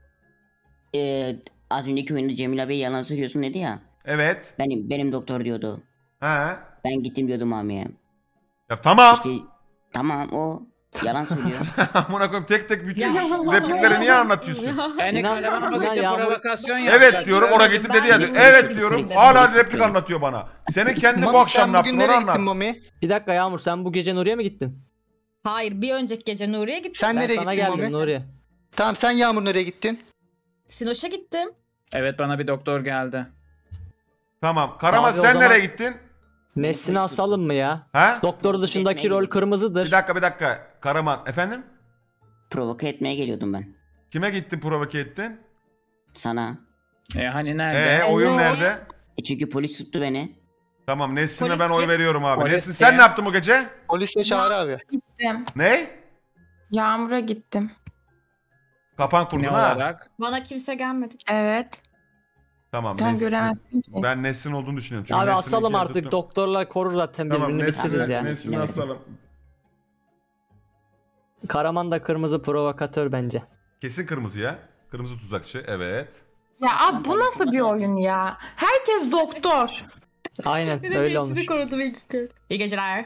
H: Ee, az önceki oyunda Cemil abi yalan söylüyorsun dedi ya.
E: Evet.
H: Benim benim doktor diyordu.
E: He.
H: Ben gittim diyordum Mami'ye.
E: Ya tamam.
H: İşte tamam o yalan söylüyor.
E: Amına koyayım tek tek bütün
G: Ya.
E: replikleri niye anlatıyorsun?
D: Yani
B: Sinan-
D: karavana
B: Sinan
D: bakınca
B: Yağmur-
D: provokasyon yapacak.
E: Evet diyorum oraya
G: Görmedim,
E: gittim dedi
G: ben
E: yani.
G: bilmiyorum.
E: Evet diyorum
H: Polis-
E: hala
H: polis-
E: replik
H: polis-
E: anlatıyor bana. Senin kendi bu
J: Mami
E: akşam
J: sen
E: ne yaptın
J: bugün
E: onu
J: nereye
E: anlat.
J: gittin Mami?
B: Bir dakika Yağmur, sen bu gece Nuri'ye mi gittin?
G: Hayır bir önceki gece Nuri'ye gittim.
J: Sen
B: Ben
J: nereye
B: sana
J: gittin
B: geldim
J: Mami?
B: Nuri.
J: Tamam sen Yağmur nereye gittin?
G: Sinoş'a gittim.
D: Evet bana bir doktor geldi.
E: Tamam. Karaman
B: Abi o
E: sen
B: zaman-
E: nereye gittin?
B: Nesrini asalım mı ya?
E: Ha?
B: Doktor dışındaki rol kırmızıdır.
E: Bir dakika bir dakika. Karaman efendim?
H: Provoke etmeye geliyordum ben.
E: Kime gittin provoke ettin?
H: Sana.
D: E hani nerede?
E: Ee oyun
G: Evet.
E: nerede?
H: E çünkü polis tuttu beni.
E: Tamam Nesrin'e
G: Polis
E: ben oy
G: kim?
E: veriyorum abi.
D: Polis
E: Nesrin sen
D: kim?
E: ne yaptın bu gece?
J: Polisle çağır abi.
C: Gittim.
E: Ne?
C: Yağmur'a gittim.
E: Kapan kurdun
D: Ne
E: ha.
D: olarak?
G: Bana kimse gelmedi.
C: Evet.
E: Tamam
C: Sen
E: Nesrin-
C: göremezsin ki.
E: Ben Nesrin olduğunu düşünüyorum. Çünkü
B: Abi
E: Nesrin'in
B: asalım
E: ikini
B: artık,
E: tuttum.
B: doktorlar korur zaten
E: Tamam
B: birbirini bitiririz
E: Nesrin'i
B: yani.
E: Nesrin'i
H: Evet.
E: asalım.
B: Karaman da kırmızı provokatör bence.
E: Kesin kırmızı ya. Kırmızı tuzakçı evet.
C: Ya abi bu nasıl bir oyun ya? Herkes doktor.
B: Aynen
G: Bir de
B: öyle
G: birisini
B: olmuş.
G: korudum ilk kez. İyi geceler.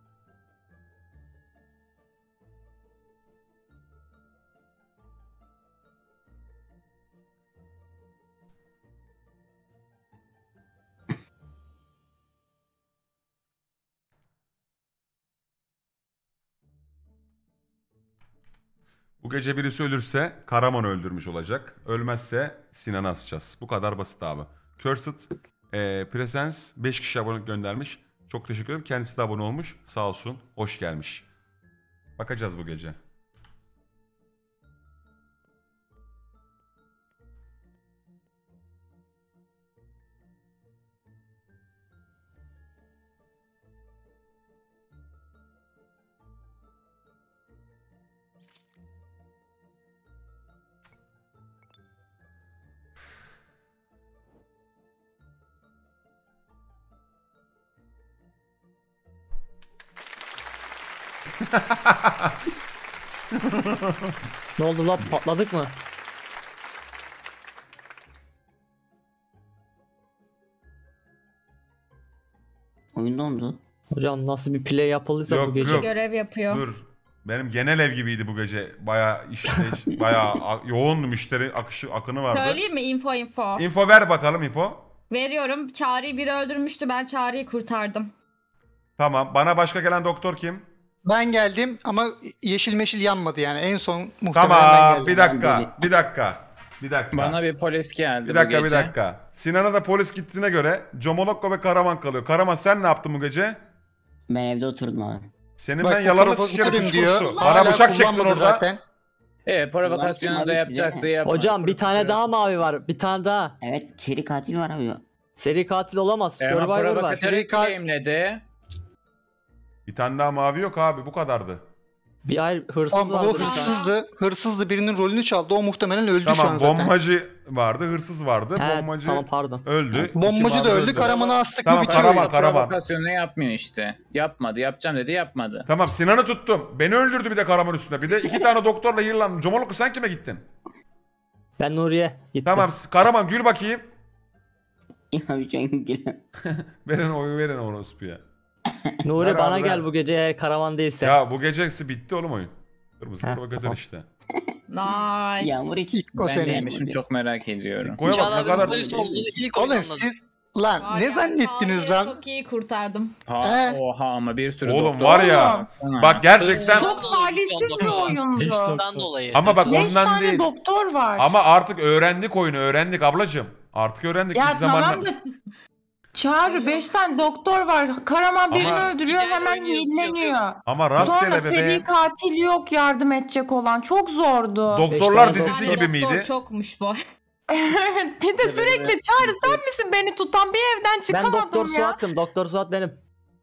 E: Bu gece birisi ölürse Karaman öldürmüş olacak. Ölmezse Sinan'ı asacağız. Bu kadar basit abi. Cursed e, Presence beş kişi abone göndermiş. Çok teşekkür ederim. Kendisi de abone olmuş. Sağ olsun. Hoş gelmiş. Bakacağız bu gece.
B: Ne oldu lan, patladık mı?
H: Oyun dondu.
B: Hocam nasıl bir play yapıldıysa
E: Yok,
B: bu gece.
E: yok.
G: Görev yapıyor.
E: Dur. Benim genel ev gibiydi bu gece. Baya işte baya a- yoğun müşteri akışı akını vardı.
G: Söyleyeyim mi info info?
E: Info ver bakalım info.
G: Veriyorum. Çağrı'yı biri öldürmüştü. Ben Çağrı'yı kurtardım.
E: Tamam. Bana başka gelen doktor kim?
J: Ben geldim ama yeşil meşil yanmadı yani. En son muhtemelen ben
E: Tamam.
J: geldim.
E: Bir dakika. Bir dakika. Bir dakika.
D: Bana bir polis geldi
E: Bir
D: bu
E: dakika bir
D: gece.
E: dakika. Sinan'a da polis gittiğine göre Comolokko ve Karaman kalıyor. Karaman sen ne yaptın bu gece?
H: Ben evde oturdum abi.
E: Senin
J: Bak,
E: ben
J: bu
E: yalanını
J: provokatörüm
E: sikerim
J: diyor.
E: kuşkusu.
J: Hala
E: Bana bıçak çektin
J: kullanmadı
E: orada.
J: zaten.
D: Evet provokasyonu
H: Ulan
D: da
H: abi
D: yapacaktı
H: size-
D: yapmadı.
B: Hocam bir tane daha mavi var. Bir tane daha.
H: Evet seri katil var abi.
B: Seri katil olamaz.
D: E, ama
B: Survivor var.
D: provokatörü
J: Radikal-
D: claimledi.
E: Bir tane daha mavi yok abi bu kadardı.
B: Bir ay hırsız
J: Ama
B: vardı.
J: o
B: bir tane.
J: hırsızdı. Hırsızdı, birinin rolünü çaldı. O muhtemelen öldü şu an
E: Tamam
J: zaten.
E: bombacı vardı, hırsız vardı.
B: He,
E: bombacı
B: tamam pardon.
E: öldü.
J: Bombacı
E: İki
J: da
E: mavi
J: öldü. Karaman'a astık
E: Tamam,
J: mı bitiyor.
E: Karaman,
J: oyun.
E: Karaman.
D: Provokasyonu yapmıyor işte. Yapmadı. Yapacağım dedi yapmadı.
E: Tamam Sinan'ı tuttum. Beni öldürdü bir de Karaman üstüne. Bir de iki tane doktorla yırlandım. Comolokko sen kime gittin?
B: Ben Nuriye gittim.
E: Tamam Karaman gül bakayım.
H: Ya bir şey gelen.
E: Verin oyu verin orospuya.
B: Nuri
E: Ver
B: bana
E: abi,
B: gel
E: ver.
B: bu gece eğer karavan değilse.
E: Ya bu gecesi bitti oğlum oyun. Kırmızı
B: Heh,
E: provokatör
B: tamam.
E: işte.
G: Nice.
H: Yağmur hiç.
J: O
D: Ben
J: senin.
D: neymişim çok merak ediyorum.
E: Koya bak ne
F: Çağlar
E: kadar...
F: polis olduğunu ilk
J: Oğlum
F: oyundan
J: siz lan
G: Var
J: ne
G: ya,
J: zannettiniz
G: Çağrı'yı
J: lan?
G: Çok iyi kurtardım.
D: Ha,
J: He.
D: oha ama bir sürü
E: Oğlum
D: doktor
E: var ya.
D: Baksana.
E: Bak gerçekten...
G: Çok talihsiz bir oyundu.
F: Ondan dolayı.
E: Ama bak
C: Beş
E: ondan
C: tane
E: değil.
C: doktor var.
E: Ama artık öğrendik oyunu öğrendik ablacım. Artık öğrendik.
C: ya
E: İlk zamanlar...
C: tamam da Çağrı beş tane doktor var. Karaman birini
E: Ama-
C: öldürüyor
F: Gider
C: hemen
F: oyunu yazıyor.
C: hilleniyor.
E: Ama rastgele
C: Sonra seri
E: bebeğim.
C: katil yok yardım edecek olan. Çok zordu.
E: Doktorlar
B: Beş tane
E: dizisi
G: Yani
E: gibi
G: doktor
E: miydi?
G: çokmuş bu.
C: bir de sürekli Çağrı sen misin beni tutan, bir evden
B: Ben
C: çıkamadım
B: Doktor
C: ya.
B: Suat'ım. Doktor Suat benim.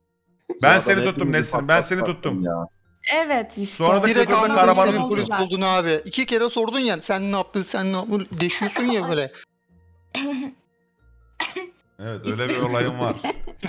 E: Ben seni tuttum Nesrin. Ben seni tuttum.
C: Evet işte.
E: Sonra da
J: Direkt
E: kötü
J: anladım
E: Karaman'ı
J: senin
E: tuttum.
J: polis olduğunu abi. İki kere sordun ya sen ne yaptın sen ne yaptın deşiyorsun ya böyle.
E: Evet öyle bir olayım var.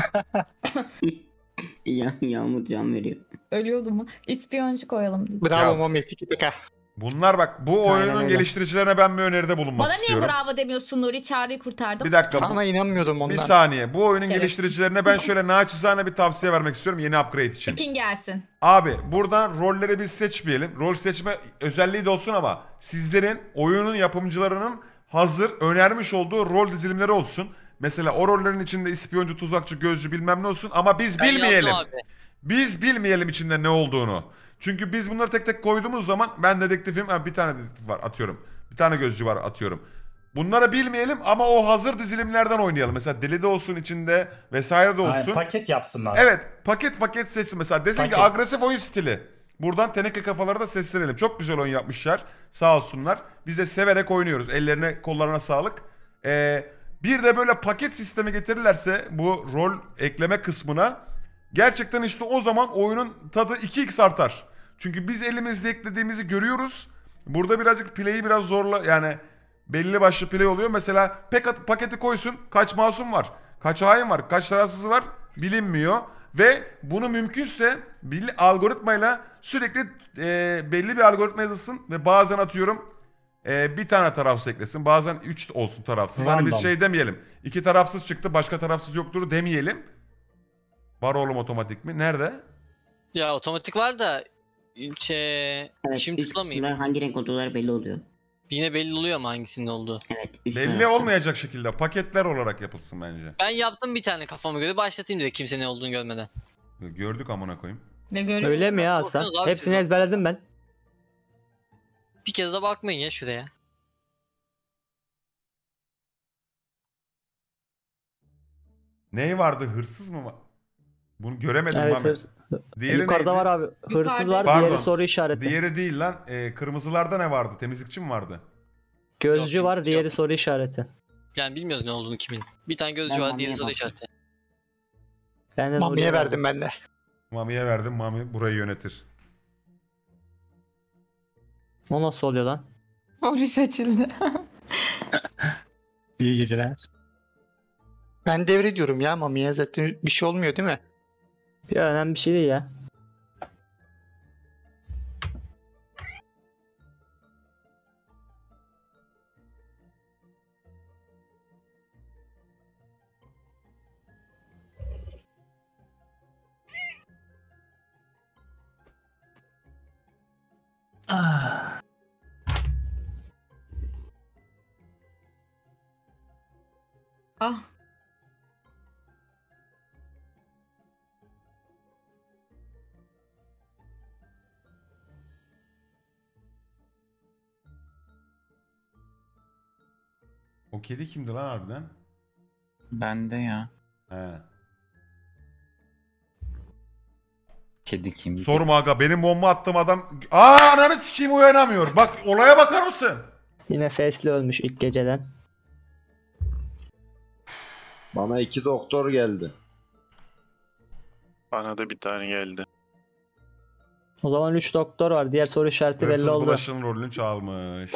H: Ya, Yağmur can veriyor.
G: Ölüyordum mu? İspiyoncu koyalım dedim.
J: Bravo
E: Ya.
J: Mami tiki taka.
E: Bunlar bak bu
B: Aynen
E: oyunun
B: öyle.
E: geliştiricilerine ben bir öneride bulunmak
G: Bana niye
E: istiyorum.
G: bravo demiyorsun Nuri? Çağrı'yı kurtardım.
E: Bir dakika. bu-
J: Sana inanmıyordum
E: Bir
J: ondan.
E: saniye. Bu oyunun
G: Şerefsiz.
E: geliştiricilerine ben şöyle naçizane bir tavsiye vermek istiyorum yeni upgrade için.
G: Kim gelsin?
E: Abi buradan rolleri biz seçmeyelim. Rol seçme özelliği de olsun ama sizlerin oyunun yapımcılarının hazır önermiş olduğu rol dizilimleri olsun. Mesela o rollerin içinde ispiyoncu, tuzakçı, gözcü bilmem ne olsun ama biz
F: Ben yazdım
E: bilmeyelim.
F: abi.
E: Biz bilmeyelim içinde ne olduğunu. Çünkü biz bunları tek tek koyduğumuz zaman ben dedektifim, ha, bir tane dedektif var atıyorum. Bir tane gözcü var atıyorum. Bunları bilmeyelim ama o hazır dizilimlerden oynayalım. Mesela deli de olsun içinde vesaire de olsun.
A: paket yapsınlar.
E: Evet paket paket seçsin mesela. Desin ki
A: Paket.
E: agresif oyun stili. Buradan teneke kafaları da seslenelim. Çok güzel oyun yapmışlar. Sağ olsunlar. Biz de severek oynuyoruz. Ellerine kollarına sağlık. Ee, bir de böyle paket sistemi getirirlerse bu rol ekleme kısmına gerçekten işte o zaman oyunun tadı iki x artar. Çünkü biz elimizde eklediğimizi görüyoruz. Burada birazcık play'i biraz zorla yani belli başlı play oluyor. Mesela paket, paketi koysun kaç masum var, kaç hain var, kaç tarafsızı var bilinmiyor. Ve bunu mümkünse bir algoritmayla sürekli e, belli bir algoritma yazılsın ve bazen atıyorum e, bir tane tarafsız eklesin. Bazen üç olsun tarafsız. Hani biz
A: Random.
E: şey demeyelim. İki tarafsız çıktı başka tarafsız yoktur demeyelim. Var oğlum otomatik mi? Nerede?
F: Ya otomatik var da şey,
H: Evet
F: şimdi
H: üst
F: tıklamayayım.
H: kısımlar hangi renk oldukları belli oluyor.
F: Yine belli oluyor mu hangisinin olduğu?
H: Evet üst
E: Belli
H: tarafta.
E: olmayacak şekilde paketler olarak yapılsın bence.
F: Ben yaptım bir tane kafama göre başlatayım direkt kimse ne olduğunu görmeden.
E: Gördük amına koyayım.
G: Ne görüyor?
B: Öyle mi ya Hasan?
F: Korktunuz abi
B: Hepsini
F: siz.
B: ezberledim ben.
F: Bir kez de bakmayın ya şuraya.
E: Ney vardı? Hırsız mı? var? Bunu göremedim
B: Evet,
E: Mami.
B: hırs-
E: Diğeri
B: Yukarıda
E: neydi?
B: var abi. Hırsız
G: Yukarıda.
B: var,
E: Pardon.
B: diğeri soru işareti.
E: Diğeri değil lan. Ee, kırmızılarda ne vardı? Temizlikçi mi vardı?
B: Gözcü
F: Yok,
B: var,
F: yok.
B: diğeri soru işareti.
F: Yani bilmiyoruz ne olduğunu kimin. Bir tane gözcü
H: Ben
F: var
H: Mami'ye
F: diğeri soru
H: baktım.
F: işareti.
B: Ben de
J: Mami'ye
B: Nuriye
J: verdim ben de.
E: Mami'ye verdim. Mami burayı yönetir.
B: O nasıl oluyor lan?
C: Nuri seçildi.
A: İyi geceler.
J: Ben devrediyorum ya Mami'ye zaten bir şey olmuyor değil mi?
B: Bir önemli bir şey değil ya.
G: Ah.
E: O kedi kimdi lan harbiden?
D: Bende ya.
E: He.
D: Kedi kim?
E: Sorma aga, benim bomba attığım adam... Aa ananı sikeyim, uyanamıyor. Bak olaya bakar mısın?
B: Yine Fesli ölmüş ilk geceden.
I: Bana iki doktor geldi.
K: Bana da bir tane geldi.
B: O zaman üç doktor var. Diğer soru işareti belli
E: Hırsız
B: oldu.
E: bulaşın rolünü çalmış.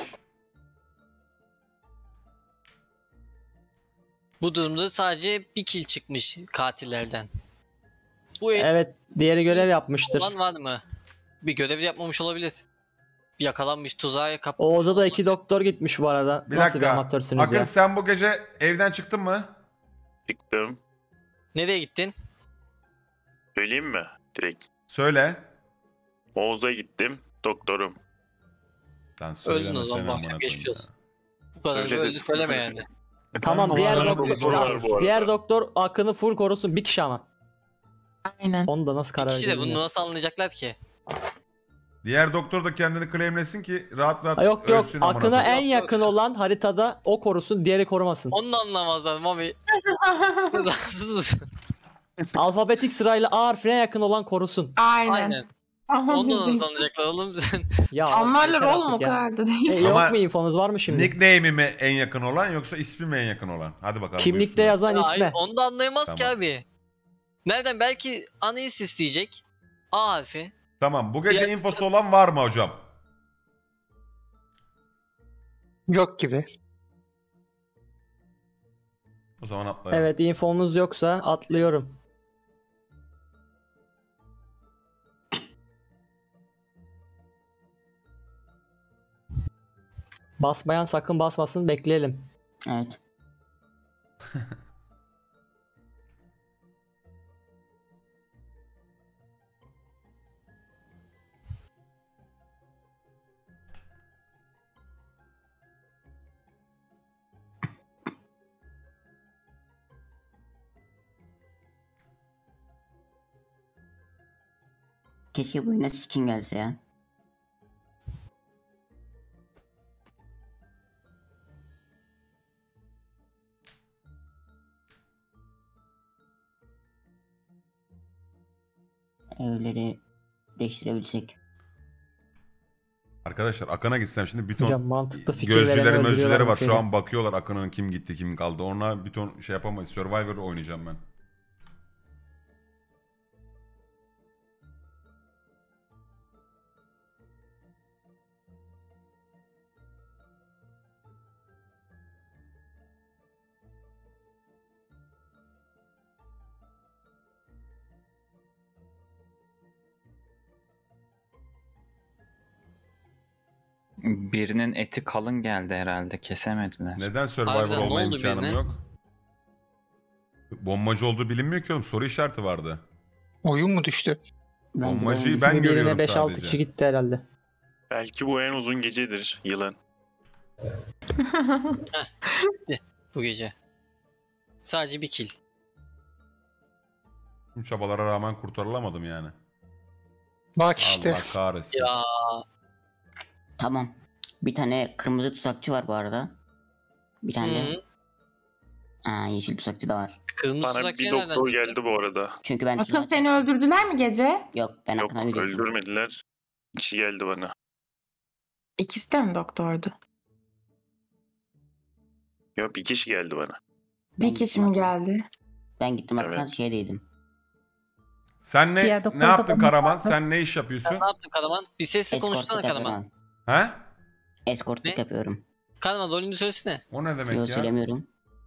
F: Bu durumda sadece bir kill çıkmış katillerden. Bu el
B: Evet, diğeri görev yapmıştır.
F: olan var mı? Bir görev yapmamış olabilir. Bir yakalanmış, tuzağa kapılmış.
B: Oğuz'a da iki doktor gitmiş bu arada.
E: Bir
B: Nasıl bir
E: dakika.
B: amatörsünüz
E: Akın
B: ya?
E: sen bu gece evden çıktın mı?
K: Çıktım.
F: Nereye gittin?
K: Söyleyeyim mi? Direkt.
E: Söyle.
K: Oğuz'a gittim. Doktorum.
E: Lan
F: Öldün o zaman,
E: söyleme
F: bak
E: amına
F: geçmiş
E: koyayım
F: olsun. Bu kadar da
K: Söyle
F: öldü
K: de-
F: söyleme yani.
B: Tamam,
E: Ben
B: diğer
E: bana
K: doktor var bu
B: doktor,
K: arada.
B: diğer doktor Akın'ı full korusun, bir kişi ama.
C: Aynen.
B: Onu da nasıl karar
F: Kişi de bunu
B: vereceğim?
F: nasıl anlayacaklar ki?
E: Diğer doktor da kendini claimlesin ki rahat rahat
B: Yok yok,
E: ölsün amına
B: Akın'a
E: koyayım.
B: en yakın olan haritada o korusun, diğeri korumasın.
F: Onu da anlamazlar Mami. Rahatsız mısın?
B: Alfabetik sırayla A harfine yakın olan korusun.
C: Aynen.
F: Aynen.
C: Ama
F: Onu da
C: bizim-
F: nasıl anlayacaklar oğlum sen?
B: Ya
C: Anlarlar
B: yeter
C: oğlum, o
B: artık ya.
C: kadar da değil.
B: E, yok
E: Ama
B: mu infonuz, var mı şimdi?
E: Nickname'i mi en yakın olan yoksa ismi mi en yakın olan? Hadi bakalım.
B: Kimlikte
E: buyursunlar.
B: yazan
F: Ya hayır,
B: isme.
F: onu da anlayamaz ki
E: Tamam.
F: abi. Nereden? Belki analiz isteyecek. A harfi.
E: Tamam, bu gece
F: Diğer-
E: infosu olan var mı hocam?
J: Yok gibi.
E: O zaman atlayalım.
B: Evet, infonuz yoksa atlıyorum. Basmayan sakın basmasın, bekleyelim.
H: Evet. Keşke bu oyuna skin gelse ya. Evleri değiştirebilsek.
E: Arkadaşlar Akın'a gitsem şimdi bir ton
B: Hocam mantıklı fikir veren
E: gözcüleri
B: öldürüyorlar
E: mözcüleri var.
B: bu
E: Şu
B: köyü.
E: an bakıyorlar Akın'ın kim gitti kim kaldı. Ona bir ton şey yapamayız. Survivor oynayacağım ben.
D: Birinin eti kalın geldi herhalde. Kesemediler.
E: Neden Survivor
F: Harbiden ne
E: olma
F: oldu
E: imkanım
F: birine?
E: yok? Bombacı olduğu bilinmiyor ki oğlum. Soru işareti vardı.
J: Oyun mu düştü?
H: Bence de
E: Bombacıyı
H: onu-
E: ben
B: Birine
E: görüyorum
B: beş altı
E: sadece.
B: kişi gitti herhalde.
K: Belki bu en uzun gecedir. Yılan.
F: Bu gece. Sadece bir kill.
E: Tüm çabalara rağmen kurtarılamadım yani.
J: Bak işte.
E: Allah kahretsin.
F: Ya
H: Tamam. Bir tane kırmızı tuzakçı var bu arada. Bir tane de
F: Hı.
H: Aa, yeşil tuzakçı da var.
F: kırmızı
K: Bana
F: tuzakçı
K: bir
F: nereden
K: doktor
F: çıktı?
K: geldi bu arada.
H: Çünkü ben
C: Akın
H: tuzağa
C: seni öldürdüler mi gece?
H: Yok, ben
K: Yok
H: Akın'a gidiyordum.
K: öldürmediler. Kişi geldi bana.
C: İkisi de mi doktordu?
K: Yok bir kişi geldi bana.
H: Ben
C: Bir kişi
H: gittim
C: mi
H: Akın'a.
C: geldi?
H: Ben gittim Akın'a
K: Evet.
H: şeydeydim.
E: Sen ne
L: Diğer doktor
E: ne
L: da
E: yaptın
L: bana
E: Karaman?
L: baktı.
E: Sen ne iş yapıyorsun?
F: Sen ne yaptın Karaman? Bir sesle konuşsana
H: Eskortluk
F: Karaman.
H: yapıyorum.
E: He?
H: Eskortluk
F: Ne?
H: yapıyorum.
F: Karaman rolünü söylesene.
E: O ne demek
H: Yok,
E: ya?
H: söylemiyorum.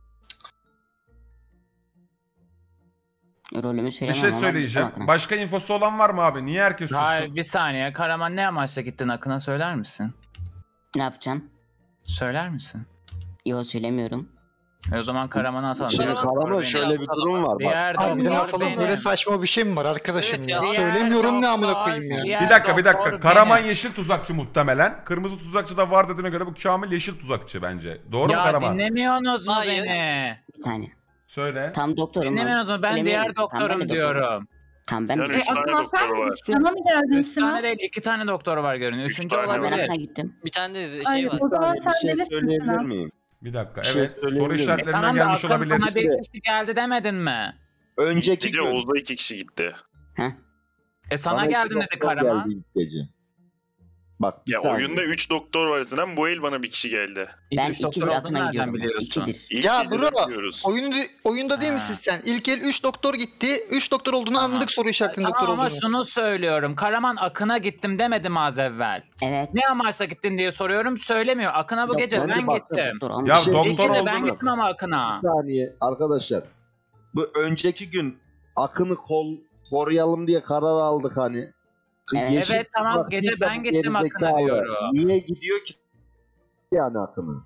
H: Rolümü
E: Bir
H: söylemem
E: şey
H: ama
E: söyleyeceğim.
H: gittim Akın'a.
E: Başka infosu olan var mı abi? Niye herkes sustu?
D: Hayır bir saniye. Karaman ne amaçla gittin Akın'a söyler misin?
H: Ne yapacağım?
D: Söyler misin?
H: Yok, söylemiyorum.
D: E o zaman Karaman'ı asalım.
I: Şimdi
D: Diğer doktor
I: Karaman
D: benim.
I: şöyle bir durum var bak.
D: Diğer
J: Harbiden
D: doktor
J: asalım
D: benim.
J: böyle saçma bir şey mi var arkadaşım
F: Evet
J: ya?
F: ya.
J: Söylemiyorum ne amına
D: Diğer
J: koyayım ya.
D: doktor-
E: Bir dakika bir dakika.
D: doktor
E: Karaman
D: benim.
E: yeşil tuzakçı muhtemelen. Kırmızı tuzakçı da var dediğine göre bu Kamil yeşil tuzakçı bence. Doğru mu
D: Ya
E: Karaman?
D: dinlemiyorsunuz mu
F: Hayır.
D: beni?
H: Bir saniye.
E: Söyle.
H: Tam doktorum.
D: Dinlemiyorsunuz mu? Ben
H: Bilemiyorum.
D: diğer
H: Tam ben de
D: doktorum
H: doktorum.
D: diyorum.
H: Tam ben
K: Sinan
H: de
K: üç tane
C: Akın Hasan
K: doktoru
C: mı
K: var.
C: gitti?
L: Bana mı geldin
D: Üç tane
L: Sinan?
D: değil, iki tane doktor var görünüyor.
K: Üç
D: Üçüncü
K: tane
H: Ben
D: olabilir.
H: akına gittim.
F: Bir tane de şey
L: Hayır,
F: var.
L: o zaman
I: Bir
L: sen
I: şey
L: delisin
I: söyleyebilir
L: Sinan.
I: miyim?
E: Bir dakika.
I: Bir şey
E: Evet. Soru
I: söyleyebilir miyim?
D: E
E: işaretlerinden
D: tamam da
E: gelmiş
D: Akın
E: olabilir.
D: sana bir kişi geldi demedin mi?
I: Önceki
K: Gece
I: gün.
K: Oğuz'da iki kişi gitti.
H: Heh.
D: E sana
I: bana iki
D: geldim dedi
I: doktor
D: Karaman.
I: geldi ilk gece. Bak bir
K: Ya
I: saniye.
K: oyunda üç doktor var Sinan. Bu el bana bir kişi geldi.
D: İlk
H: Ben
D: üç doktor
H: ikidir
D: olduğunu
H: akına
D: nereden
H: gidiyorum.
D: biliyorsun?
H: İkidir.
K: İlk
J: Ya
K: geceden
J: bro,
K: biliyoruz.
J: oyunda, oyunda değil
D: Ha.
J: misin sen? İlk el üç doktor gitti. üç doktor olduğunu
D: Tamam.
J: anladık soru işaretinin
D: Tamam
J: doktor
D: ama
J: olduğunu.
D: şunu söylüyorum. Karaman Akın'a gittim demedim az evvel.
H: Evet.
D: Ne amaçla gittin diye soruyorum. Söylemiyor. Akın'a bu gece
H: Doktor-
D: ben
I: baktım,
D: gittim.
H: Doktor ama
E: Ya
H: bir şey-
E: doktor
D: İlk gece
E: olduğunu-
D: ben gittim ama Akın'a.
I: Bir saniye arkadaşlar. Bu önceki gün Akın'ı kol koruyalım diye karar aldık hani.
H: Evet.
I: Yeşil
D: Evet, tamam,
I: tuzak
D: gece
I: değilse
D: ben
I: bu
D: gittim Akın'a
I: gerizekalı.
D: diyorum.
I: Niye gidiyor ki yani Akın'ı?